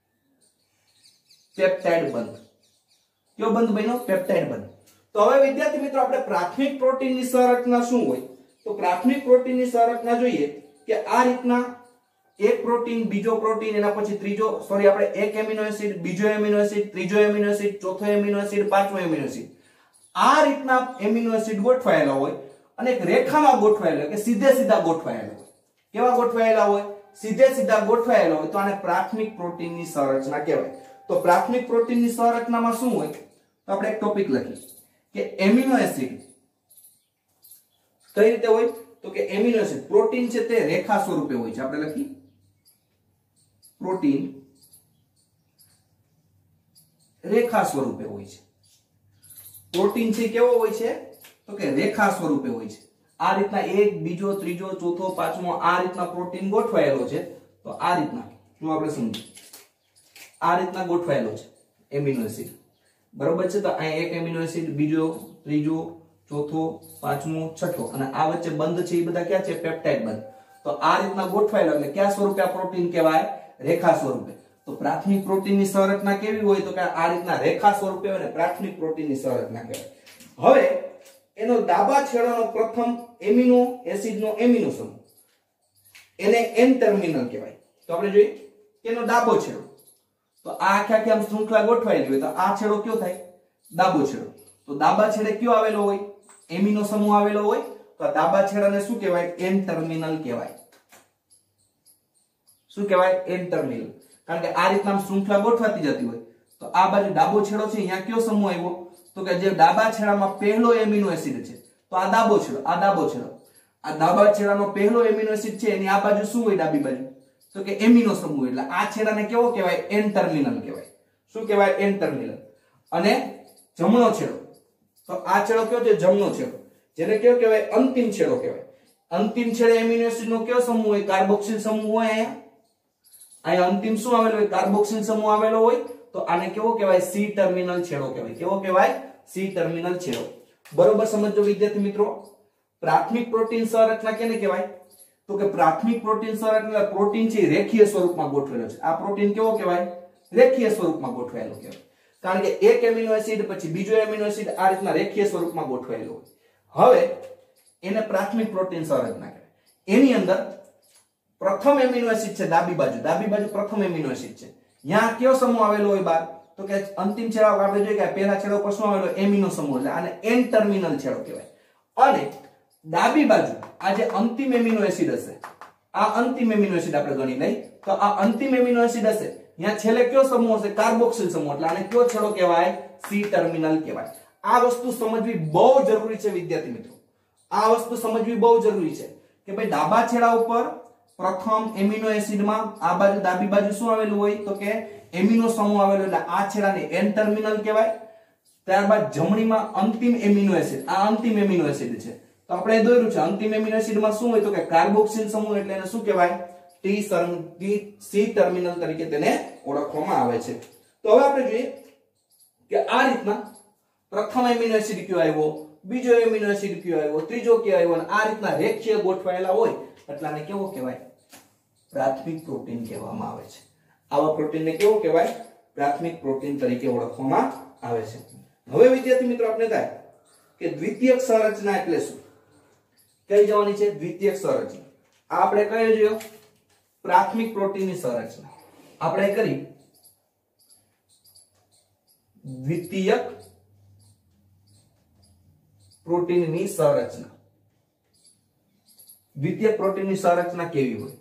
S2: પેપ્ટાઇડ બંધ. કયો બંધ બન્યો? પેપ્ટાઇડ બંધ. તો હવે વિદ્યાર્થી મિત્રો આપણે પ્રાથમિક પ્રોટીનની સંરચના શું હોય? તો પ્રાથમિક પ્રોટીનની સંરચના જોઈએ કે આ રીતના એક પ્રોટીન, બીજો પ્રોટીન, એના પછી ત્રીજો, સોરી આપણે એક એમિનો એસિડ, બીજો એમિનો એસિડ, ત્રીજો એમિનો એસિડ, ચોથો એમિનો એસિડ, પાંચમો એમિનો એસિડ. આ રીતના એમિનો એસિડ ગોઠવાયેલા હોય અને એક રેખામાં ગોઠવાયેલા કે સીધે સીધા ગોઠવાયેલા હોય. કેવા ગોઠવાયેલા હોય? સીધે સીધા ગોઠવાયેલા હોય તો આને પ્રાથમિક પ્રોટીનની સંરચના કહેવાય. તો પ્રાથમિક પ્રોટીનની સંરચનામાં શું હોય? તો આપણે એક ટોપિક લખીએ કે એમિનો એસિડ કઈ રીતે હોય? તો કે એમિનો એસિડ પ્રોટીન છે તે રેખા સ્વરૂપે હોય છે. આપણે લખી પ્રોટીન રેખા સ્વરૂપે હોય છે. પ્રોટીન છે કેવો હોય છે? તો કે રેખા સ્વરૂપે હોય છે. આ રીતના એક, બીજો, ત્રીજો, ચોથો, પાંચમો આ રીતના પ્રોટીન ગોઠવાયેલો છે. તો આ રીતના જો આપણે સમજીએ આ રીતના ગોઠવાયેલો છે એમિનો એસિડ. બરોબર છે. તો અહીં એક એમિનો એસિડ, બીજો, ત્રીજો, ચોથો, પાંચમો, છઠ્ઠો, અને આ વચ્ચે બંધ છે એ બધા ક્યાં છે? પેપ્ટાઇડ બંધ. તો આ રીતના ગોઠવાયેલો એટલે કયા સ્વરૂપે આ પ્રોટીન કહેવાય? રેખા સ્વરૂપે. તો પ્રાથમિક પ્રોટીનની સંરચના કેવી હોય? તો કે આ રીતના રેખા સ્વરૂપે હોય ને પ્રાથમિક પ્રોટીનની સંરચના કહેવાય. હવે એનો ડાબા છેડાનો પ્રથમ એમિનો એસિડનો એમિનો સમૂહ એને N ટર્મિનલ કહેવાય. તો આપણે જોઈએ કે એનો ડાબો છેડો. તો આ આખી આમ શૃંખલા ગોઠવાયેલી હોય તો આ છેડો કયો થાય? ડાબો છેડો. તો ડાબા છેડે કયો આવેલો હોય? એમિનો સમૂહ આવેલો હોય. તો આ ડાબા છેડાને શું કહેવાય? N ટર્મિનલ કહેવાય. શું કહેવાય? N terminal. કારણ કે આ રીતના શૃંખલા ગોઠવાતી જતી હોય તો આ બાજુ ડાબો છેડો છે, અહીંયા કયો સમૂહ આવ્યો? તો કે જે ડાબા છેડામાં પહેલો એમિનો એસિડ છે, તો આ ડાબો છેડો, આ ડાબો છેડો, આ ડાબા છેડામાં પહેલો એમિનો એસિડ છે, એની આ બાજુ શું હોય? ડાબી બાજુ તો કે એમિનો સમૂહ. એટલે આ છેડાને કેવો કહેવાય? એન ટર્મિનલ કહેવાય. શું કહેવાય? N terminal. અને જમણો છેડો, તો આ છેડો કયો છે? જમણો છેડો, જેને કયો કહેવાય? અંતિમ છેડો કહેવાય. અંતિમ છેડે એમિનો એસિડ નો કયો સમૂહ હોય? કાર્બોક્સિલ સમૂહ હોય. અહીંયા અંતિમ શું આવેલો હોય? કાર્બોક્સિલ સમૂહ આવેલો હોય. તો આને કેવો કહેવાય? સી ટર્મિનલ છેડો કહેવાય. કેવો કહેવાય? સી ટર્મિનલ છેડો. બરોબર સમજો વિદ્યાર્થી મિત્રો. પ્રાથમિક પ્રોટીન સંરચના કેને કહેવાય? તો કે પ્રાથમિક પ્રોટીન સંરચના, પ્રોટીન છે રેખીય સ્વરૂપમાં ગોઠવેલો છે. આ પ્રોટીન કેવો કહેવાય? રેખીય સ્વરૂપમાં ગોઠવાયેલો કહેવાય. કારણ કે એક એમિનો એસિડ પછી બીજો એમિનો એસિડ આ રીતના રેખીય સ્વરૂપમાં ગોઠવાયેલો હોય. હવે એને પ્રાથમિક પ્રોટીન સંરચના કહેવાય. એની અંદર પ્રથમ એમિનો એસિડ છે ડાબી બાજુ પ્રથમ એમિનો એસિડ છે. ત્યાં કયો સમૂહ આવેલો હોય બાર? તો કે અંતિમ છેડા આપણે જોઈએ કે પહેલા છેડા પર શું આવેલો? એમિનો સમૂહ. એટલે આને એન ટર્મિનલ છેડો કહેવાય. અને ડાબી બાજુ આ જે અંતિમ એમિનો એસિડ હશે, આ અંતિમ એમિનો એસિડ આપણે ગણી લઈ, તો આ અંતિમ એમિનો એસિડ હશે, ત્યાં છેલ્લે કયો સમૂહ હશે? કાર્બોક્સિલ સમૂહ. એટલે આને કયો છેડો કહેવાય? સી ટર્મિનલ કહેવાય. આ વસ્તુ સમજવી બહુ જરૂરી છે વિદ્યાર્થી મિત્રો. આ વસ્તુ સમજવી બહુ જરૂરી છે કે ભાઈ ડાબા છેડા ઉપર પ્રથમ એમિનો એસિડમાં આ બાજુ ડાબી બાજુ શું આવેલું હોય? તો કે એમિનો સમૂહ આવેલો. એટલે આ છેડાને એન ટર્મિનલ કહેવાય. ત્યારબાદ જમણીમાં અંતિમ એમિનો એસિડ, આ અંતિમ એમિનો એસિડ છે, તો આપણે દોર્યું છે અંતિમ એમિનો એસિડમાં શું હોય? તો કે કાર્બોક્સિલ સમૂહ. એટલે એને શું કહેવાય? સી ટર્મિનલ તરીકે તેને ઓળખવામાં આવે છે. તો હવે આપણે જોઈએ કે આ રીતના પ્રથમ એમિનો એસિડ કયો આવ્યો, બીજો એમિનો એસિડ કયો આવ્યો, ત્રીજો કયો આવ્યો, અને આ રીતના રેખીય ગોઠવાયેલા હોય એટલે આને કેવો કહેવાય? પ્રાથમિક પ્રોટીન કહેવામાં આવે છે. આવા પ્રોટીનને કેવો કહેવાય? પ્રાથમિક પ્રોટીન તરીકે ઓળખવામાં આવે છે. હવે વિદ્યાર્થી મિત્રો આપણે થાય કે દ્વિતીયક સંરચના એટલે શું? કઈ જવાની છે? દ્વિતીયક સંરચના. આ આપણે કયો જોયો? પ્રાથમિક પ્રોટીનની સંરચના. આપણે કરી દ્વિતીયક પ્રોટીનની સંરચના. દ્વિતીયક પ્રોટીનની સંરચના કેવી હોય?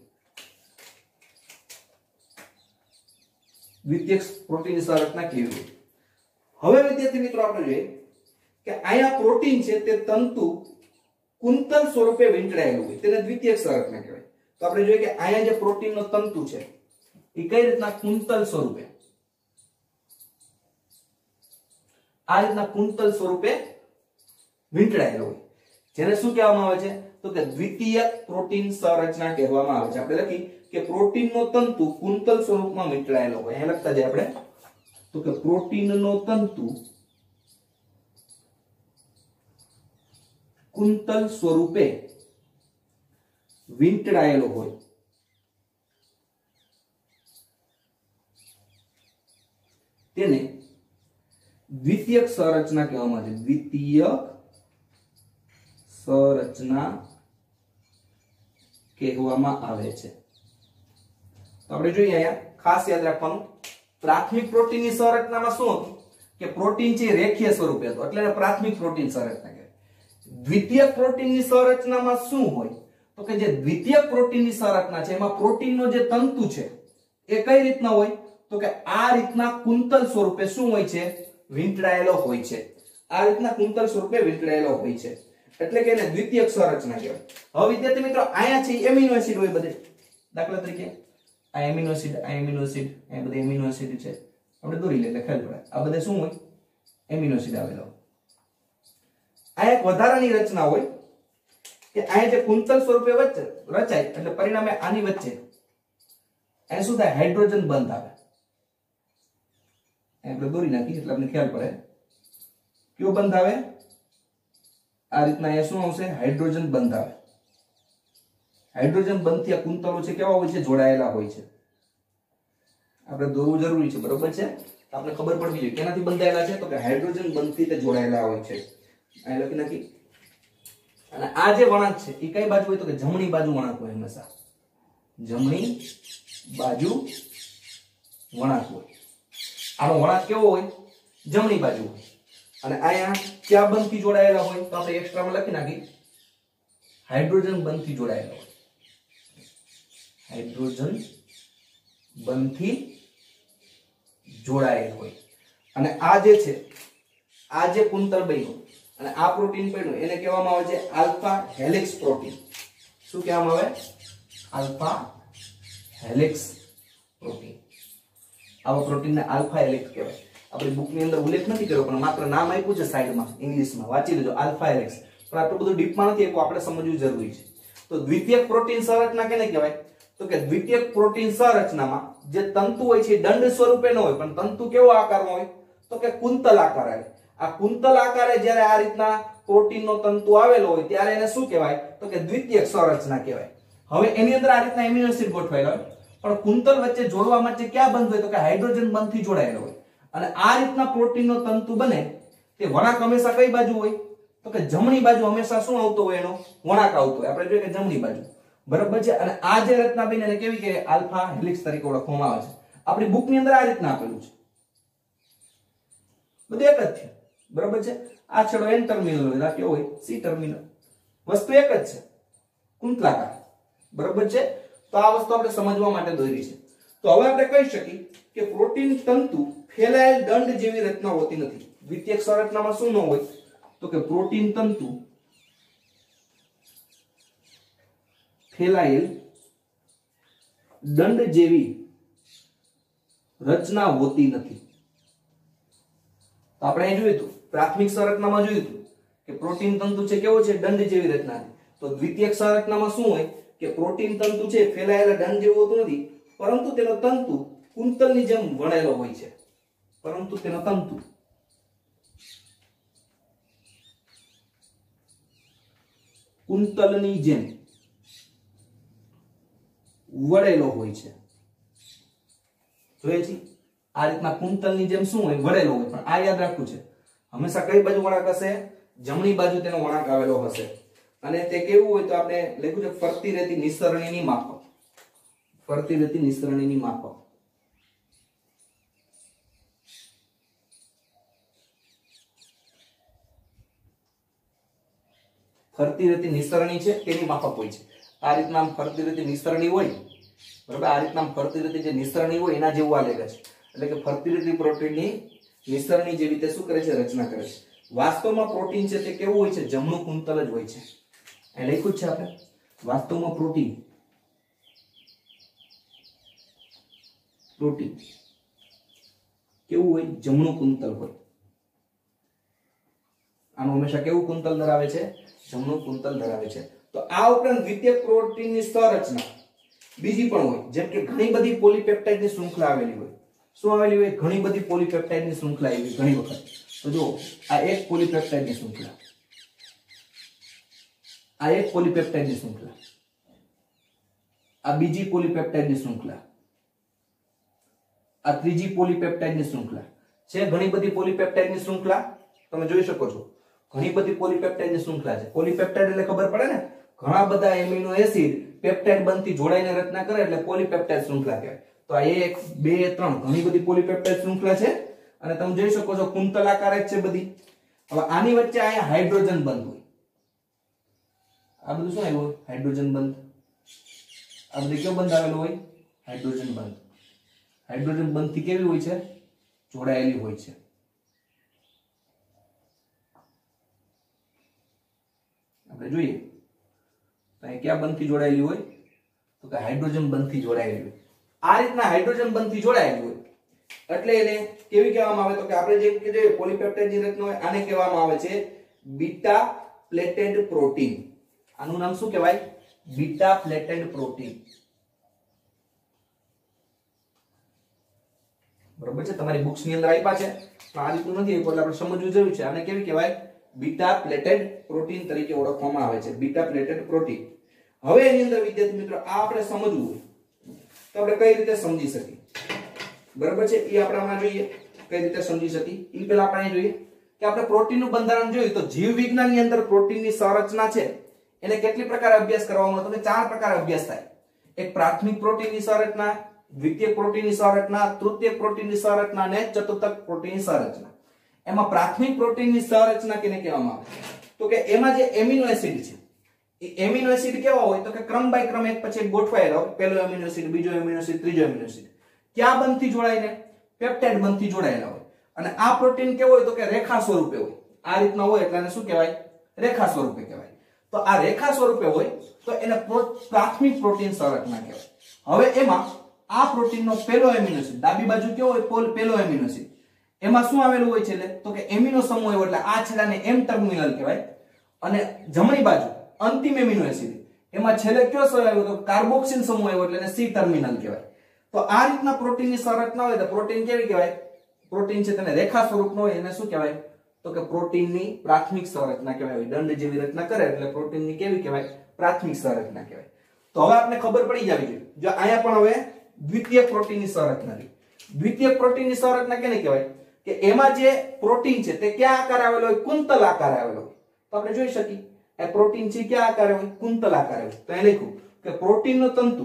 S2: દ્વિતીયક પ્રોટીનની સંરચના કેવી હોય? હવે વિદ્યાર્થી મિત્રો આપણે જોઈએ કે અહીંયા પ્રોટીન છે તે તંતુ કુંતલ સ્વરૂપે વીંટળાયેલું હોય, તેને દ્વિતીયક સંરચના કહેવાય. તો આપણે જોઈએ કે અહીંયા જે પ્રોટીનનો તંતુ છે એ કઈ રીતના કુંતલ સ્વરૂપે, આ રીતના કુંતલ સ્વરૂપે વીંટળાયેલો હોય, જેને શું કહેવામાં આવે છે? તો કે દ્વિતીયક પ્રોટીન સંરચના કહેવામાં આવે છે. આપણે લખી કે પ્રોટીનનો તંતુ કુંતલ સ્વરૂપમાં વીંટળાયેલો હોય. અહીંયા લખતા જાય આપણે તો કે પ્રોટીનનો તંતુ કુંતલ સ્વરૂપે વીંટળાયેલો હોય, તેને દ્વિતીયક સંરચના કહેવામાં આવે છે. દ્વિતીયક સંરચના કહેવામાં આવે છે. તો આપણે જોઈએ અહીંયા ખાસ યાદ રાખવાનું, પ્રાથમિક પ્રોટીનની સંરચનામાં શું હતું કે પ્રોટીન છે રેખીય સ્વરૂપે હતું, એટલે પ્રાથમિક પ્રોટીન સંરચના કહેવાય. દ્વિતીયક પ્રોટીનની સંરચનામાં શું હોય? તો કે જે દ્વિતીયક પ્રોટીનની સંરચના છે એમાં પ્રોટીનનો જે તંતુ છે એ કઈ રીતના હોય? તો કે આ રીતના કુંતલ સ્વરૂપે શું હોય છે? વીંટળાયેલો હોય છે. આ રીતના કુંતલ સ્વરૂપે વીંટળાયેલો હોય છે, એટલે કે એને દ્વિતીયક સંરચના કહેવાય. હવે વિદ્યાર્થી મિત્રો અહીંયા છે એમિનો એસિડ હોય બધે. દાખલા તરીકે આ એમિનો એસિડ, આ એમિનો એસિડ, આ બધા એમિનો એસિડ છે, આપણે દોરી લે એટલે ખ્યાલ પડે. આ બધે શું હોય? એમિનો એસિડ આવેલો. આ એક વધારાની રચના હોય કે અહીંયા જે કુંતલ સ્વરૂપે વચ્ચે રચાય એટલે પરિણામે આની વચ્ચે અહીં શું થાય? હાઇડ્રોજન બંધ આવે. આપણે દોરી નાખી એટલે આપણે ખ્યાલ પડે. કયો બંધ આવે? આ રીતના અહીંયા શું આવશે? હાઇડ્રોજન બંધ આવે. હાઇડ્રોજન બંધ થી આ કુંતલો છે કેવા હોય છે? જોડાયેલા હોય છે. આપણે દોરવું જરૂરી છે, બરોબર છે? આપણે ખબર પડવી જોઈએ કેનાથી બંધાયેલા છે? તો કે હાઇડ્રોજન બંધ થી તે જોડાયેલા હોય છે. અહીં લખી નાખી. અને આ જે વળાંક છે એ કઈ બાજુ હોય? તો કે જમણી બાજુ વળાંક હોય. હંમેશા જમણી બાજુ વળાંક હોય. આનો વળાંક કેવો હોય? જમણી બાજુ હોય. અને અહીંયા ક્યાં બંધ થી જોડાયેલા હોય? તો આપણે એક્સ્ટ્રામાં લખી નાખી હાઇડ્રોજન બંધ થી જોડાયેલા હોય. હાઇડ્રોજન બંધ થી જોડાયેલ હોય. અને આ જે છે, આ જે કુંતલ બન્યું અને આ પ્રોટીન બન્યું એને કહેવામાં આવે છે આલ્ફા હેલિક્સ પ્રોટીન. શું કહેવામાં આવે? Alpha helix protein. આવા પ્રોટીનને આલ્ફા હેલિક્સ કહેવાય. આપણી બુકની અંદર ઉલ્લેખ નથી કર્યો પણ માત્ર નામ આપ્યું છે સાઈડમાં ઇંગ્લિશમાં, વાંચી લેજો આલ્ફા હેલિક્સ. પણ આટલું બધું ડીપમાં નથી, આપણે સમજવું જરૂરી છે. તો દ્વિતીયક પ્રોટીન સંરચના કેને કહેવાય? તો કે દ્વિતીયક પ્રોટીન સંરચનામાં જે તંતુ હોય છે દંડ સ્વરૂપે ન હોય, પણ તંતુ કેવો આકારમાં હોય? તો કે કુંતલ આકાર આવે. આ કુંતલ આકારે જ્યારે આ રીતના પ્રોટીનનો તંતુ આવેલો હોય ત્યારે એને શું કહેવાય? તો કે દ્વિતીયક સંરચના કહેવાય. હવે એની અંદર આ રીતના એમિનો એસિડ ગોઠવાયેલા હોય, પણ કુંતલ વચ્ચે જોડવા માટે ક્યાં બંધ હોય? તો કે હાઇડ્રોજન બંધથી જોડાયેલો હોય. અને આ રીતના પ્રોટીનનો તંતુ બને તે વળાંક હંમેશા કઈ બાજુ હોય? તો કે જમણી બાજુ હંમેશા શું આવતો હોય? એનો વળાંક આવતો હોય. આપણે જોઈએ કે જમણી બાજુ, બરાબર છે. અને આ જે રચના બની એને કેવી કે આલ્ફા હેલિક્સ તરીકે ઓળખવામાં આવે છે. આપણી બુકની અંદર આ રીતના આપેલું છે, બધું એક જ છે, બરાબર છે. આ છેડો એન ટર્મિનલ હોય, આ કેવો હોય? C terminal. વસ્તુ એક જ છે, કુંતલાકાર, બરાબર છે. તો આ વસ્તુ આપણે સમજવા માટે દોરી છે. તો હવે આપણે કહી શકીએ કે પ્રોટીન તંતુ ફેલાયેલ દંડ જેવી રચના હોતી નથી. દ્વિતીયક સંરચનામાં શું ન હોય? તો કે પ્રોટીન તંતુ ફેલાયેલ દંડ જેવી રચના હોતી નથી. તો આપણે અહીં જોયું હતું, પ્રાથમિક સંરચનામાં જોયું હતું કે પ્રોટીન તંતુ છે કેવો છે? દંડ જેવી રચના. તો દ્વિતીયક સંરચનામાં શું હોય કે પ્રોટીન તંતુ છે ફેલાયેલા દંડ જેવું હોતું નથી, પરંતુ તેનો તંતુ કુંતલની જેમ વણેલો હોય છે. પરંતુ તેનો તંતુ કુંતલની જેમ વળેલો હોય છે. જોઈએ છે આ રીતના કુંતલની જેમ શું હોય? વળેલો હોય. પણ આ યાદ રાખવું છે, હંમેશા કઈ બાજુ વળાંક હશે? જમણી બાજુ તેનો વળાંક આવેલો હશે. અને તે કેવું હોય? તો આપણે લખ્યું છે ફરતી રહેતી નિસરણીની માફક. ફરતી રહેતી નિસરણીની માફક. ફરતી રહેતી નિસરણી છે તેની માફક હોય છે. આ રીતના ફરતી રહેતી નિસરણી હોય, બરાબર. આ રીતના ફરતી રહેતી જે નિસરણી હોય એના જેવું આ લેખ છે. એટલે કે ફરતી રહેતી પ્રોટીનની નિસરણી જેવી તે શું કરે છે? રચના કરે છે. વાસ્તવમાં પ્રોટીન છે તે કેવું હોય છે? જમણું કુંતલ જ હોય છે. એ લખ્યું છે આપણે, વાસ્તવમાં પ્રોટીન કેવું હોય? જમણું કુંતલ હોય. આનું હંમેશા કેવું કુંતલ ધરાવે છે? જમણું કુંતલ ધરાવે છે. તો આ ઉપરાંત દ્વિતીયક પ્રોટીનની સંરચના બીજી પણ હોય, જેમ કે ઘણી બધી પોલીપેપ્ટાઇડની શૃંખલા આવેલી હોય. શું આવેલી હોય? ઘણી બધી પોલીપેપ્ટાઇડની શૃંખલા આવી ઘણી વખત. તો જો આ એક પોલીપેપ્ટાઇડની શૃંખલા, આ એક પોલીપેપ્ટાઇડની શૃંખલા, આ બીજી પોલીપેપ્ટાઇડની શૃંખલા, આ ત્રીજી પોલીપેપ્ટાઇડની શૃંખલા છે. ઘણી બધી પોલીપેપ્ટાઇડની શૃંખલા તમે જોઈ શકો છો. ઘણી બધી પોલીપેપ્ટાઇડની શૃંખલા છે. પોલીપેપ્ટાઇડ એટલે ખબર પડે ને, ઘણા બધા એમિનો એસિડ પેપ્ટાઇડ બંધથી જોડાઈને રચના કરે એટલે પોલીપેપ્ટાઇડ શૃંખલા કહેવાય. તો આ 1 2 3 ઘણી બધી પોલીપેપ્ટાઇડ શૃંખલા છે. અને તમે જોઈ શકો છો કુંતલાકાર જ છે બધી. હવે આની વચ્ચે અહીંયા હાઇડ્રોજન બંધ હોય. આ બધું શું આવ્યું? હાઇડ્રોજન બંધ. આ બધું કેવો બંધ આવેલો હોય? હાઇડ્રોજન બંધ. હાઇડ્રોજન બંધ થી કેવી હોય છે? જોડાયેલી હોય છે. આપણે જોઈએ તો અહીં ક્યાં બંધથી જોડાયેલી હોય? તો કે હાઇડ્રોજન બંધથી જોડાયેલી હોય. આ રીતના હાઇડ્રોજન બંધથી જોડાયેલી હોય એટલે એને કેવી કહેવામાં આવે? તો કે આપણે જે કીધું પોલીપેપ્ટાઇડની રચના હોય આને કહેવામાં આવે છે બીટા પ્લેટેડ પ્રોટીન. આનું નામ શું કહેવાય? Beta pleated protein. બરોબર છે. તમારી બુક્સ ની અંદર આપ્યા છે પણ આ રીતનું નથી એટલે આપણે સમજવું જરૂરી છે. આને કેવી કહેવાય? બીટા પ્લેટેડ પ્રોટીન તરીકે ઓળખવામાં આવે છે. Beta pleated protein. હવે એની અંદર વિદ્યાર્થી મિત્રો આ આપણે સમજવું તો આપણે કઈ રીતે સમજી શકીએ? બરાબર છે. એ આપણે આમાં જોઈએ કઈ રીતે સમજી શકીએ. એ પહેલા આપણે જોઈએ કે આપણે પ્રોટીનનું બંધારણ જોયું તો જીવ વિજ્ઞાનની અંદર પ્રોટીનની સંરચના છે એને કેટલી પ્રકારે અભ્યાસ કરવામાં આવે? તો 4 પ્રકારે અભ્યાસ થાય. એક પ્રાથમિક પ્રોટીનની સંરચના, દ્વિતીયક પ્રોટીનની સંરચના, તૃતીયક પ્રોટીનની સંરચના અને ચતુર્થક પ્રોટીનની સંરચના. એમાં પ્રાથમિક પ્રોટીનની સંરચના કેને કહેવામાં આવે? તો કે એમાં જે એમિનો એસિડ છે એ એમિનો એસિડ કેવા હોય? તો કે ક્રમ બાય ક્રમ એક પછી એક ગોઠવાયેલા હોય. પહેલો એમિનો એસિડ, બીજો એમિનો એસિડ, ત્રીજો એમિનો એસિડ. ક્યાં બંધથી જોડાઈને? પેપ્ટાઇડ બંધથી જોડાયેલા હોય. અને આ પ્રોટીન કેવો હોય તો કે રેખા સ્વરૂપે હોય, આ રીતના હોય એટલે એને શું કહેવાય? રેખા સ્વરૂપે કહેવાય. તો આ રેખા સ્વરૂપે હોય તો એને પ્રાથમિક પ્રોટીન સંરચના કહેવાય. હવે એમાં આ પ્રોટીનનો પહેલો એમિનો એસિડ, ડાબી બાજુ કેવો હોય? પહેલો એમિનો એસિડ. એમાં શું આવેલું હોય છે એટલે તો કે એમિનો સમૂહ હોય એટલે આ છેલ્લાને એમ ટર્મિનલ કહેવાય. અને જમણી બાજુ અંતિમ એમિનો એસિડ, એમાં છેલ્લે કયો સમૂહ આવ્યો તો કાર્બોક્સિલ સમૂહ આવ્યો એટલે એને સી ટર્મિનલ કહેવાય. તો આ રીતના પ્રોટીનની સંરચના હોય તો પ્રોટીન કેવી કહેવાય? પ્રોટીન છે તેને રેખા સ્વરૂપનો હોય એને શું કહેવાય? તો કે પ્રોટીનની પ્રાથમિક સંરચના કહેવાય. દંડ જેવી રચના કરે એટલે પ્રોટીનની કેવી કહેવાય? પ્રાથમિક સંરચના કહેવાય. તો હવે આપણે ખબર પડી જવી જોઈએ. જો અહીંયા પણ હવે દ્વિતીયક પ્રોટીનની સંરચના છે. દ્વિતીયક પ્રોટીનની સંરચના કેને કહેવાય? કે એમાં જે પ્રોટીન છે તે કયા આકારે આવેલો હોય? કુંતલ આકારે આવેલો હોય. તો આપણે જોઈ શકીએ એ પ્રોટીન છે કયા આકારે હોય? કુંતલ આકારે હોય. તો અહીં લખ્યું કે પ્રોટીનનો તંતુ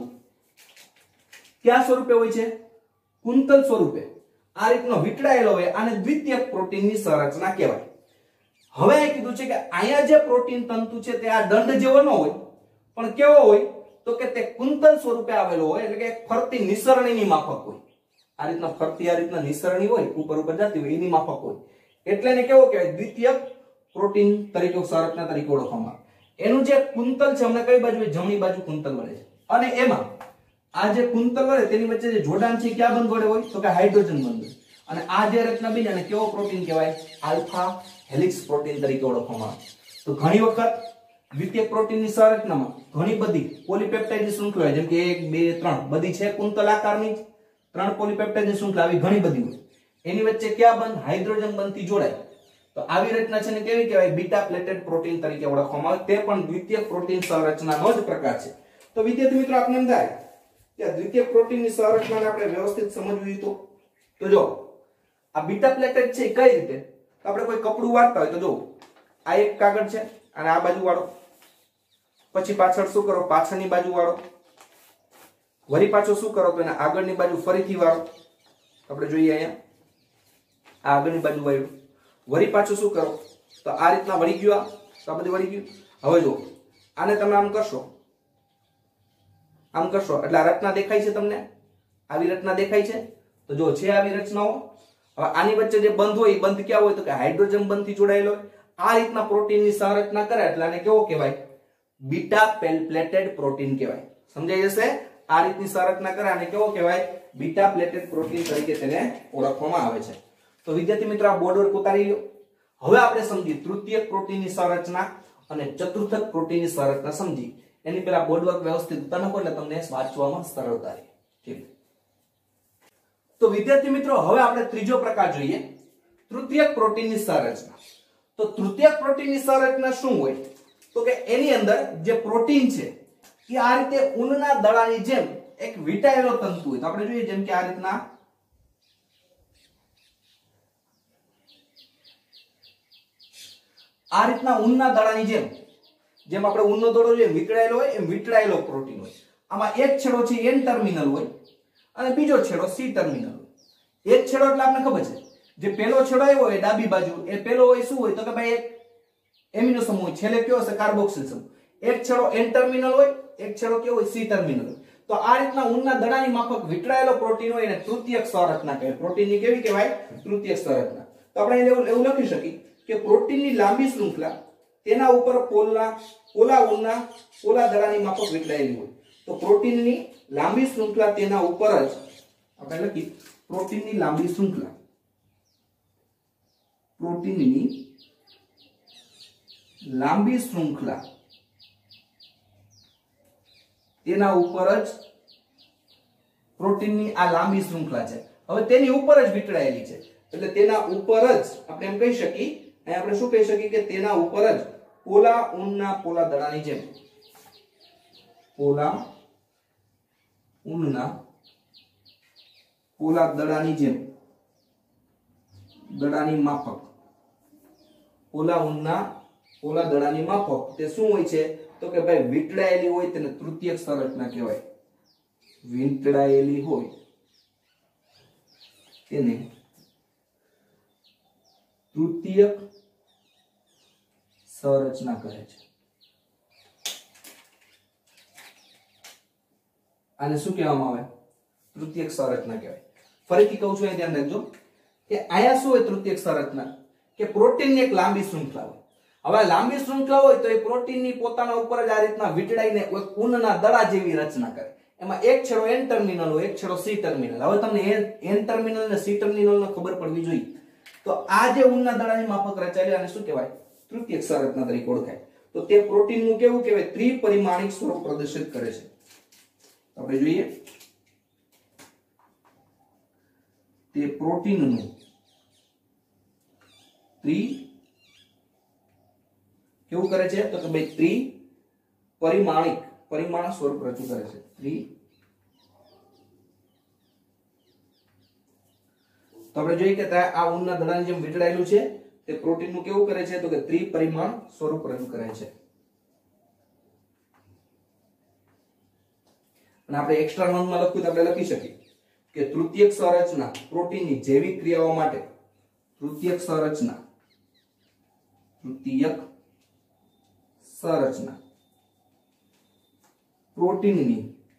S2: કયા સ્વરૂપે હોય છે? કુંતલ સ્વરૂપે આ રીતનો વીંટળાયેલો હોય આને દ્વિતીયક પ્રોટીનની સંરચના કહેવાય. હવે એ કીધું છે કે અહીંયા જે પ્રોટીન તંતુ છે તે આ દંડ જેવો ન હોય પણ કેવો હોય તો કે તે કુંતલ સ્વરૂપે આવેલો હોય એટલે કે ફરતી નિસરણીની માફક હોય. આ રીતના ફરતી આ રીતના નિસરણી હોય ઉપર ઉપર જતી હોય એની માફક હોય એટલે એને કેવો કહેવાય? દ્વિતીયક પ્રોટીન તરીકે સંરચના તરીકે ઓળખવામાં આવે. એનું જે કુંતલ છે અમને કઈ બાજુ હોય? જમણી બાજુ કુંતલ વળે છે. અને એમાં આ જે કુંતલ વળે તેની વચ્ચે જે જોડાણ છે ક્યાં બંધ વડે હોય? તો કે હાઇડ્રોજન બંધ. અને આ જે રચના બની અને કેવો પ્રોટીન કહેવાય? આલ્ફા હેલિક્સ પ્રોટીન તરીકે ઓળખવામાં આવે. તો ઘણી વખત દ્વિતીયક પ્રોટીનની સંરચનામાં ઘણી બધી પોલીપેપ્ટાઇડ શૃંખલા જેમ કે 1 2 3 બધી છે કુંતલ આકારની, 3 પોલીપેપ્ટાઇડ શૃંખલા આવી ઘણી બધી હોય. એની વચ્ચે ક્યાં બંધ? હાઇડ્રોજન બંધથી જોડાય. તો આવી રચના છે ને કેવી કહેવાય? બીટા પ્લેટેડ પ્રોટીન તરીકે ઓળખવામાં આવે. તે પણ દ્વિતીયક પ્રોટીન સંરચનાનો જ પ્રકાર છે. તો વિદ્યાર્થી મિત્રો આપને એમ થાય કે દ્વિતીયક પ્રોટીનની સંરચનાને આપણે વ્યવસ્થિત સમજવી તો જો આ બીટા પ્લેટેડ છે કઈ રીતે? તો આપણે કોઈ કપડું વાળતા હોય તો જો આ એક કાગળ છે અને આ બાજુ વાળો, પછી પાછળ શું કરો? પાછળની બાજુ વાળો, વળી પાછો શું કરો? તો એને આગળની બાજુ ફરીથી વાળો. આપણે જોઈએ અહીંયા આ આગળની બાજુ વાળ્યું, વળી પાછું શું કરો? તો આ રીતના વળી ગયું, તો આ બધું વળી ગયું. હવે જો આને તમે આમ કરશો એટલે આ રચના દેખાય છે તમને? આવી રચના દેખાય છે? તો જો છે આવી રચનાઓ. હવે આની વચ્ચે જે બંધ હોય એ બંધ ક્યાં હોય? તો કે હાઇડ્રોજન બંધથી જોડાયેલો હોય. આ રીતના પ્રોટીનની સંરચના કરે એટલે આને કેવો કહેવાય? બીટા પ્લેટેડ પ્રોટીન કહેવાય. સમજાઈ જશે? આ રીતની સંરચના કરે આને કેવો કહેવાય? બીટા પ્લેટેડ પ્રોટીન તરીકે તેને ઓળખવામાં આવે છે. તો વિદ્યાર્થી મિત્રો આ બોર્ડ વર્ક ઉતારી લો. હવે આપણે સમજી તૃતીયક પ્રોટીનની સંરચના અને ચતુર્થક પ્રોટીનની સંરચના સમજી. એની પહેલા બોર્ડ વર્ક વ્યવસ્થિત ઉતાર નાખો એટલે તમને વાંચવામાં સરળતા રહે. ઠીક. તો વિદ્યાર્થી મિત્રો હવે આપણે ત્રીજો પ્રકાર જોઈએ, તૃતીયક પ્રોટીનની સંરચના. તો તૃતીયક પ્રોટીનની સંરચના શું હોય? તો કે એની અંદર જે પ્રોટીન છે એ આ રીતે ઊનના દડાની જેમ એક વીંટાયેલો તંતુ હોય. તો આપણે જોઈએ જેમ કે આ રીતના ઊનના દડાની જેમ આપણે ઊનનો દડો જોઈએ વીંટળાયેલો હોય એમ વીંટળાયેલો પ્રોટીન હોય. આમાં એક છેડો છે એન ટર્મિનલ હોય અને બીજો છેડો સી ટર્મિનલ હોય. એક છેડો એટલે આપણને ખબર છે જે પહેલો છેડો આવ્યો હોય ડાબી બાજુ એ પહેલો હોય શું હોય? તો કે ભાઈ એક એમિનો સમૂહ છેલ્લે કયો હશે? કાર્બોક્સિલ સમૂહ. એક છેડો એન ટર્મિનલ હોય, એક છેડો કેવો હોય? સી ટર્મિનલ હોય. તો આ રીતના ઊનના દડાની માફક વીંટળાયેલો પ્રોટીન હોય એને તૃતીયક સંરચના કહેવાય. પ્રોટીનની કેવી કહેવાય? તૃતીયક સંરચના. તો આપણે એવું લખી શકીએ કે પ્રોટીનની લાંબી શૃંખલા તેના ઉપર પોલા દડાની માફક વીંટળાયેલી હોય. તો પ્રોટીનની લાંબી શૃંખલા તેના ઉપર જ આપણે લખી પ્રોટીનની લાંબી શૃંખલા તેના ઉપર જ પ્રોટીનની આ લાંબી શૃંખલા છે. હવે તેની ઉપર જ વીંટળાયેલી છે એટલે તેના ઉપર જ આપણે એમ કહી શકીએ, અહીં આપણે શું કહી શકીએ કે તેના ઉપર જ ઊનના પોલા દડાની જેમ દડાની માફક પોલા દડાની માફક તે શું હોય છે? તો કે ભાઈ વીંટળાયેલી હોય તેને તૃતીયક સંરચના કહેવાય. વીંટળાયેલી હોય તેને તૃતીયક સંરચના કહે છે. આને શું કહેવામાં આવે? તૃતીયક સંરચના કહેવાય. ફરીથી કહું છું, ધ્યાન રાખજો કે આયા શું હોય તૃતીયક સંરચના કે પ્રોટીનની એક લાંબી શૃંખલા હોય. હવે લાંબી શૃંખલા હોય તો એ પ્રોટીનની પોતાના ઉપર જ આ રીતના વીંટળાઈને ઊનના દડા જેવી રચના કરે. એમાં એક છેડો N ટર્મિનલ હોય, એક છેડો C ટર્મિનલ. હવે તમને N ટર્મિનલ અને C ટર્મિનલ નો ખબર પડવી જોઈએ. તો આ જે ઊનના દડાની માફક રચાયેલી આને શું કહેવાય? તૃતીયક સંરચના તરીકે ઓળખાય. તો તે પ્રોટીનનું કેવું કહેવાય? ત્રિપરિમાણિક સ્વરૂપ પ્રદર્શિત કરે છે. આપણે જોઈએ તે પ્રોટીનનું કેવું કરે છે? તો કે ભાઈ પરિમાણ સ્વરૂપ રજૂ કરે છે. તો આપણે જોઈએ કે આ ઊનના દડાની જેમ વીંટળાયેલું છે તે પ્રોટીનનું કેવું કરે છે? તો કે ત્રિપરિમાણ સ્વરૂપ રજૂ કરે છે. અને આપણે એક્સ્ટ્રા નોંધમાં લખ્યું તો આપણે લખી શકીએ કે તૃતીયક સંરચના પ્રોટીનની જૈવિક ક્રિયાઓ માટે તૃતીયક સંરચના પ્રોટીનની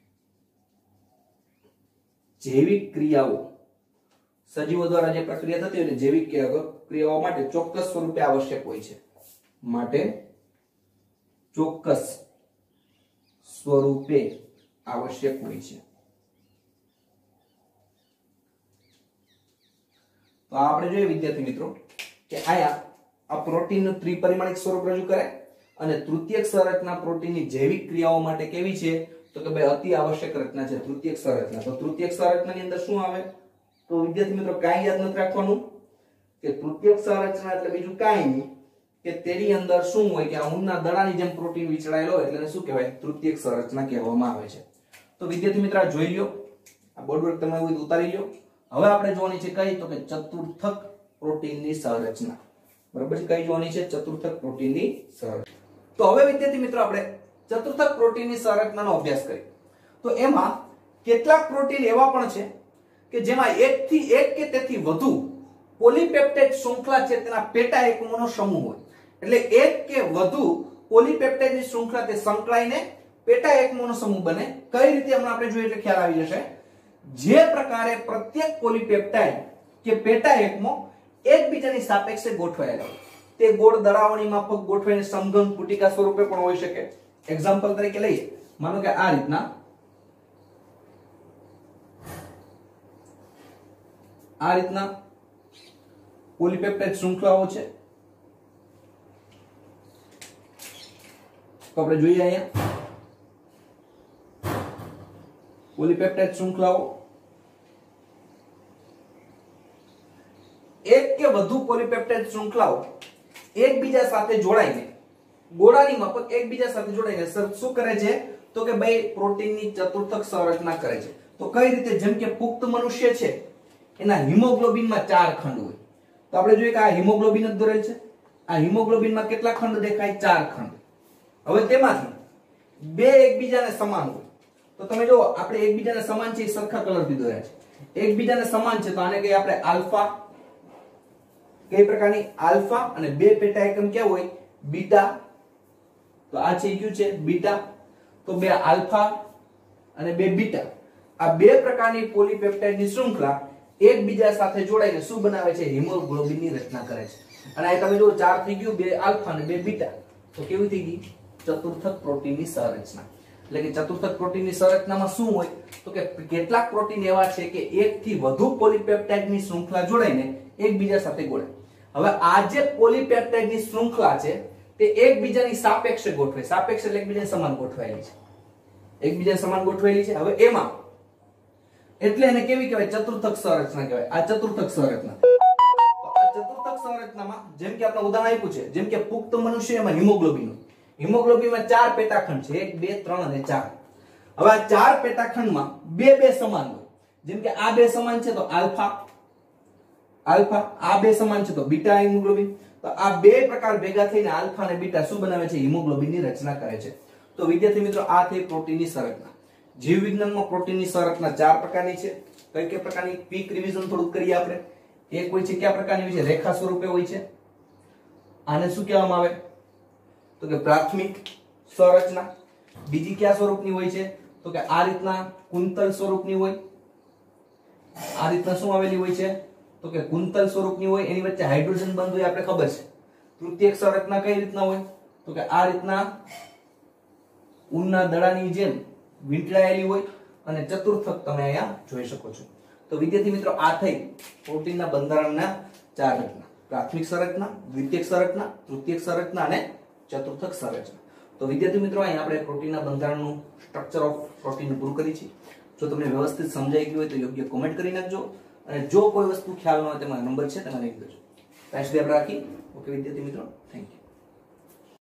S2: જૈવિક ક્રિયાઓ સજીવો દ્વારા જે પ્રક્રિયા થતી હોય ને જૈવિક ક્રિયાઓ માટે ચોક્કસ સ્વરૂપે આવશ્યક હોય છે. માટે ચોક્કસ સ્વરૂપે આવશ્યક હોય છે. તો આપણે જોઈએ વિદ્યાર્થી મિત્રો કે આયા આ પ્રોટીનનું ત્રિપરિમાણિક સ્વરૂપ રજૂ કરે અને તૃતીયક સંરચના પ્રોટીનની જૈવિક ક્રિયાઓ માટે કેવી છે? તો કે ભાઈ અતિ આવશ્યક રચના છે તૃતીયક સંરચના. તો તૃતીયક સંરચનાની અંદર શું આવે? તો વિદ્યાર્થી મિત્રો કાંઈ યાદ નથી રાખવાનું કે તૃતીયક સંરચના એટલે બીજું કાંઈ નહીં કે તેની અંદર શું હોય કે આ ઊનના દડાની જેમ પ્રોટીન વિચળાયેલો હોય એટલે શું કહેવાય? તૃતીયક સંરચના કહેવામાં આવે છે. તો વિદ્યાર્થી મિત્રો આ જોઈ લ્યો, આ બોર્ડ વર્ક તમે ઉતારી લ્યો. હવે આપણે જોવાની છે કઈ? તો કે ચતુર્થક પ્રોટીનની સંરચના. બરાબર છે? કઈ જોવાની છે? ચતુર્થક પ્રોટીનની સંરચના. તો હવે વિદ્યાર્થી મિત્રો આપણે ચતુર્થક પ્રોટીનની સંરચનાનો અભ્યાસ કરીએ. તો એમાં કેટલાક પ્રોટીન એવા પણ છે કે જેમાં એક કે તેથી વધુ પોલીપેપ્ટાઇડ શૃંખલા છે તેના પેટા એકમોનો સમૂહ હોય. એટલે એક કે વધુ પોલીપેપ્ટાઇડની શૃંખલા તે સંકળાઈને પેટા એકમોનો સમૂહ બને. કઈ રીતે હમણાં આપણે જોઈએ એટલે ખ્યાલ આવી જશે. જે પ્રકારે પ્રત્યેક પોલીપેપ્ટાઇડ કે પેટા એકમો એકબીજાની સાપેક્ષે ગોઠવાયેલા હોય તે ગોળ દડાઓની માફક ગોઠવાઈને સમઘન પુટિકા સ્વરૂપે પણ હોઈ શકે. એક્ઝામ્પલ તરીકે લઈએ, માનો કે આ રીતના પોલીપેપ્ટાઇડ શૃંખલાઓ છે. તો આપણે જોઈએ અહીંયા પોલીપેપ્ટાઇડ શૃંખલાઓ એક કે વધુ પોલીપેપ્ટાઇડ શૃંખલાઓ એકબીજા સાથે જોડાઈને ગોળાની માફક એકબીજા સાથે જોડાઈને શું કરે છે? તો કે ભાઈ પ્રોટીનની ચતુર્થક સંરચના કરે છે. તો કઈ રીતે? જેમ કે પુખ્ત મનુષ્ય છે એના હિમોગ્લોબિનમાં 4 ખંડ હોય. તો આપણે જોઈએ કે આ હિમોગ્લોબિન જ દોરેલ છે. આ હિમોગ્લોબિનમાં કેટલા ખંડ દેખાય? 4 ખંડ. હવે તેમાંથી બે એકબીજાને સમાન હોય. તો તમે જો આપણે એકબીજાને સમાન છે એ સરખા કલરથી દોર્યા છે. એકબીજાને સમાન છે તો આને કહીએ આપણે આલ્ફા. કઈ પ્રકારની? આલ્ફા. અને બે પેટા એકમ ક્યાં હોય? બીટા. તો આ છે કયું છે? બીટા. તો બે આલ્ફા અને બે બીટા. આ બે પ્રકારની પોલીપેપ્ટાઇડની શૃંખલા એકબીજા સાથે જોડાઈને શું બનાવે છે? હિમોગ્લોબિનની રચના કરે છે. અને આ તમે જો 4 થઈ ગયું, બે આલ્ફા અને બે બીટા. તો કેવી થઈ ગઈ? ચતુર્થક પ્રોટીનની સંરચના. એટલે કે ચતુર્થક પ્રોટીનની સંરચનામાં શું હોય? તો કે કેટલાક પ્રોટીન એવા છે કે એક થી વધુ પોલીપેપ્ટાઇડની શૃંખલા જોડાઈને એકબીજા સાથે ગોળે. હવે આ જે પોલીપેપ્ટાઇડની શૃંખલા છે તે એકબીજાની સાપેક્ષે ગોઠવે. સાપેક્ષ એટલે એકબીજાને સમાન ગોઠવાયેલી છે. એકબીજાને સમાન ગોઠવાયેલી છે. હવે એમાં એટલે એને કેવી કહેવાય? ચતુર્થક સંરચના કહેવાય. આ ચતુર્થક સંરચના. તો આ ચતુર્થક સંરચનામાં જેમ કે આપણે ઉદાહરણ આપ્યું છે, જેમ કે પુખ્ત મનુષ્યમાં હિમોગ્લોબિન. હિમોગ્લોબિનમાં 4 પેટાખંડ છે, 1 2 3 અને 4. હવે આ 4 પેટાખંડમાં બે સમાન હોય. જેમ કે આ બે સમાન છે તો આલ્ફા, આ બે સમાન છે તો બીટા હિમોગ્લોબિન. તો આ બે પ્રકાર ભેગા થઈને આલ્ફા અને બીટા શું બનાવે છે? હિમોગ્લોબિનની રચના કરે છે. તો વિદ્યાર્થી મિત્રો આ થઈ પ્રોટીનની સંરચના. જીવ વિજ્ઞાનમાં પ્રોટીનની સંરચના 4 પ્રકારની છે. કઈ પ્રકારની? ક્વિક રિવિઝન થોડું કરીએ આપણે. એક હોય છે કયા પ્રકારની હોય છે? રેખા સ્વરૂપે હોય છે. આને શું કહેવામાં આવે? તો કે પ્રાથમિક સંરચના. બીજી કયા સ્વરૂપની હોય છે? તો કે આ રીતના કુંતલ સ્વરૂપની હોય. આ રીતના શું આવેલી હોય છે? તો તો કે કુંતલ સ્વરૂપની હોય, એની વચ્ચે હાઇડ્રોજન બંધ હોય, આપણે ખબર છે. તૃતીયક સંરચના કઈ રીતના હોય? તો કે આ રીતના ઊનના દડાની જેમ વીંટળાયેલી હોય, અને ચતુર્થક તમે અહીંયા જોઈ શકો છો. તો વિદ્યાર્થી મિત્રો, આ થઈ પ્રોટીનના બંધારણના 4 રચના: પ્રાથમિક સંરચના, દ્વિતીયક સંરચના, તૃતીયક સંરચના અને ચતુર્થક સંરચના. તો વિદ્યાર્થી મિત્રો, અહીં આપણે પ્રોટીનના બંધારણનું સ્ટ્રક્ચર ઓફ પ્રોટીન પૂરું કરી છે. જો તમને વ્યવસ્થિત સમજાઈ ગયું હોય તો યોગ્ય કોમેન્ટ કરી નાખજો, અને જો કોઈ વસ્તુ ખ્યાલ ન હોય તેમાં નંબર છે, તમે લખી દેજો. ત્યાં સુધી આપણે રાખી. ઓકે વિદ્યાર્થી મિત્રો, થેન્ક યુ.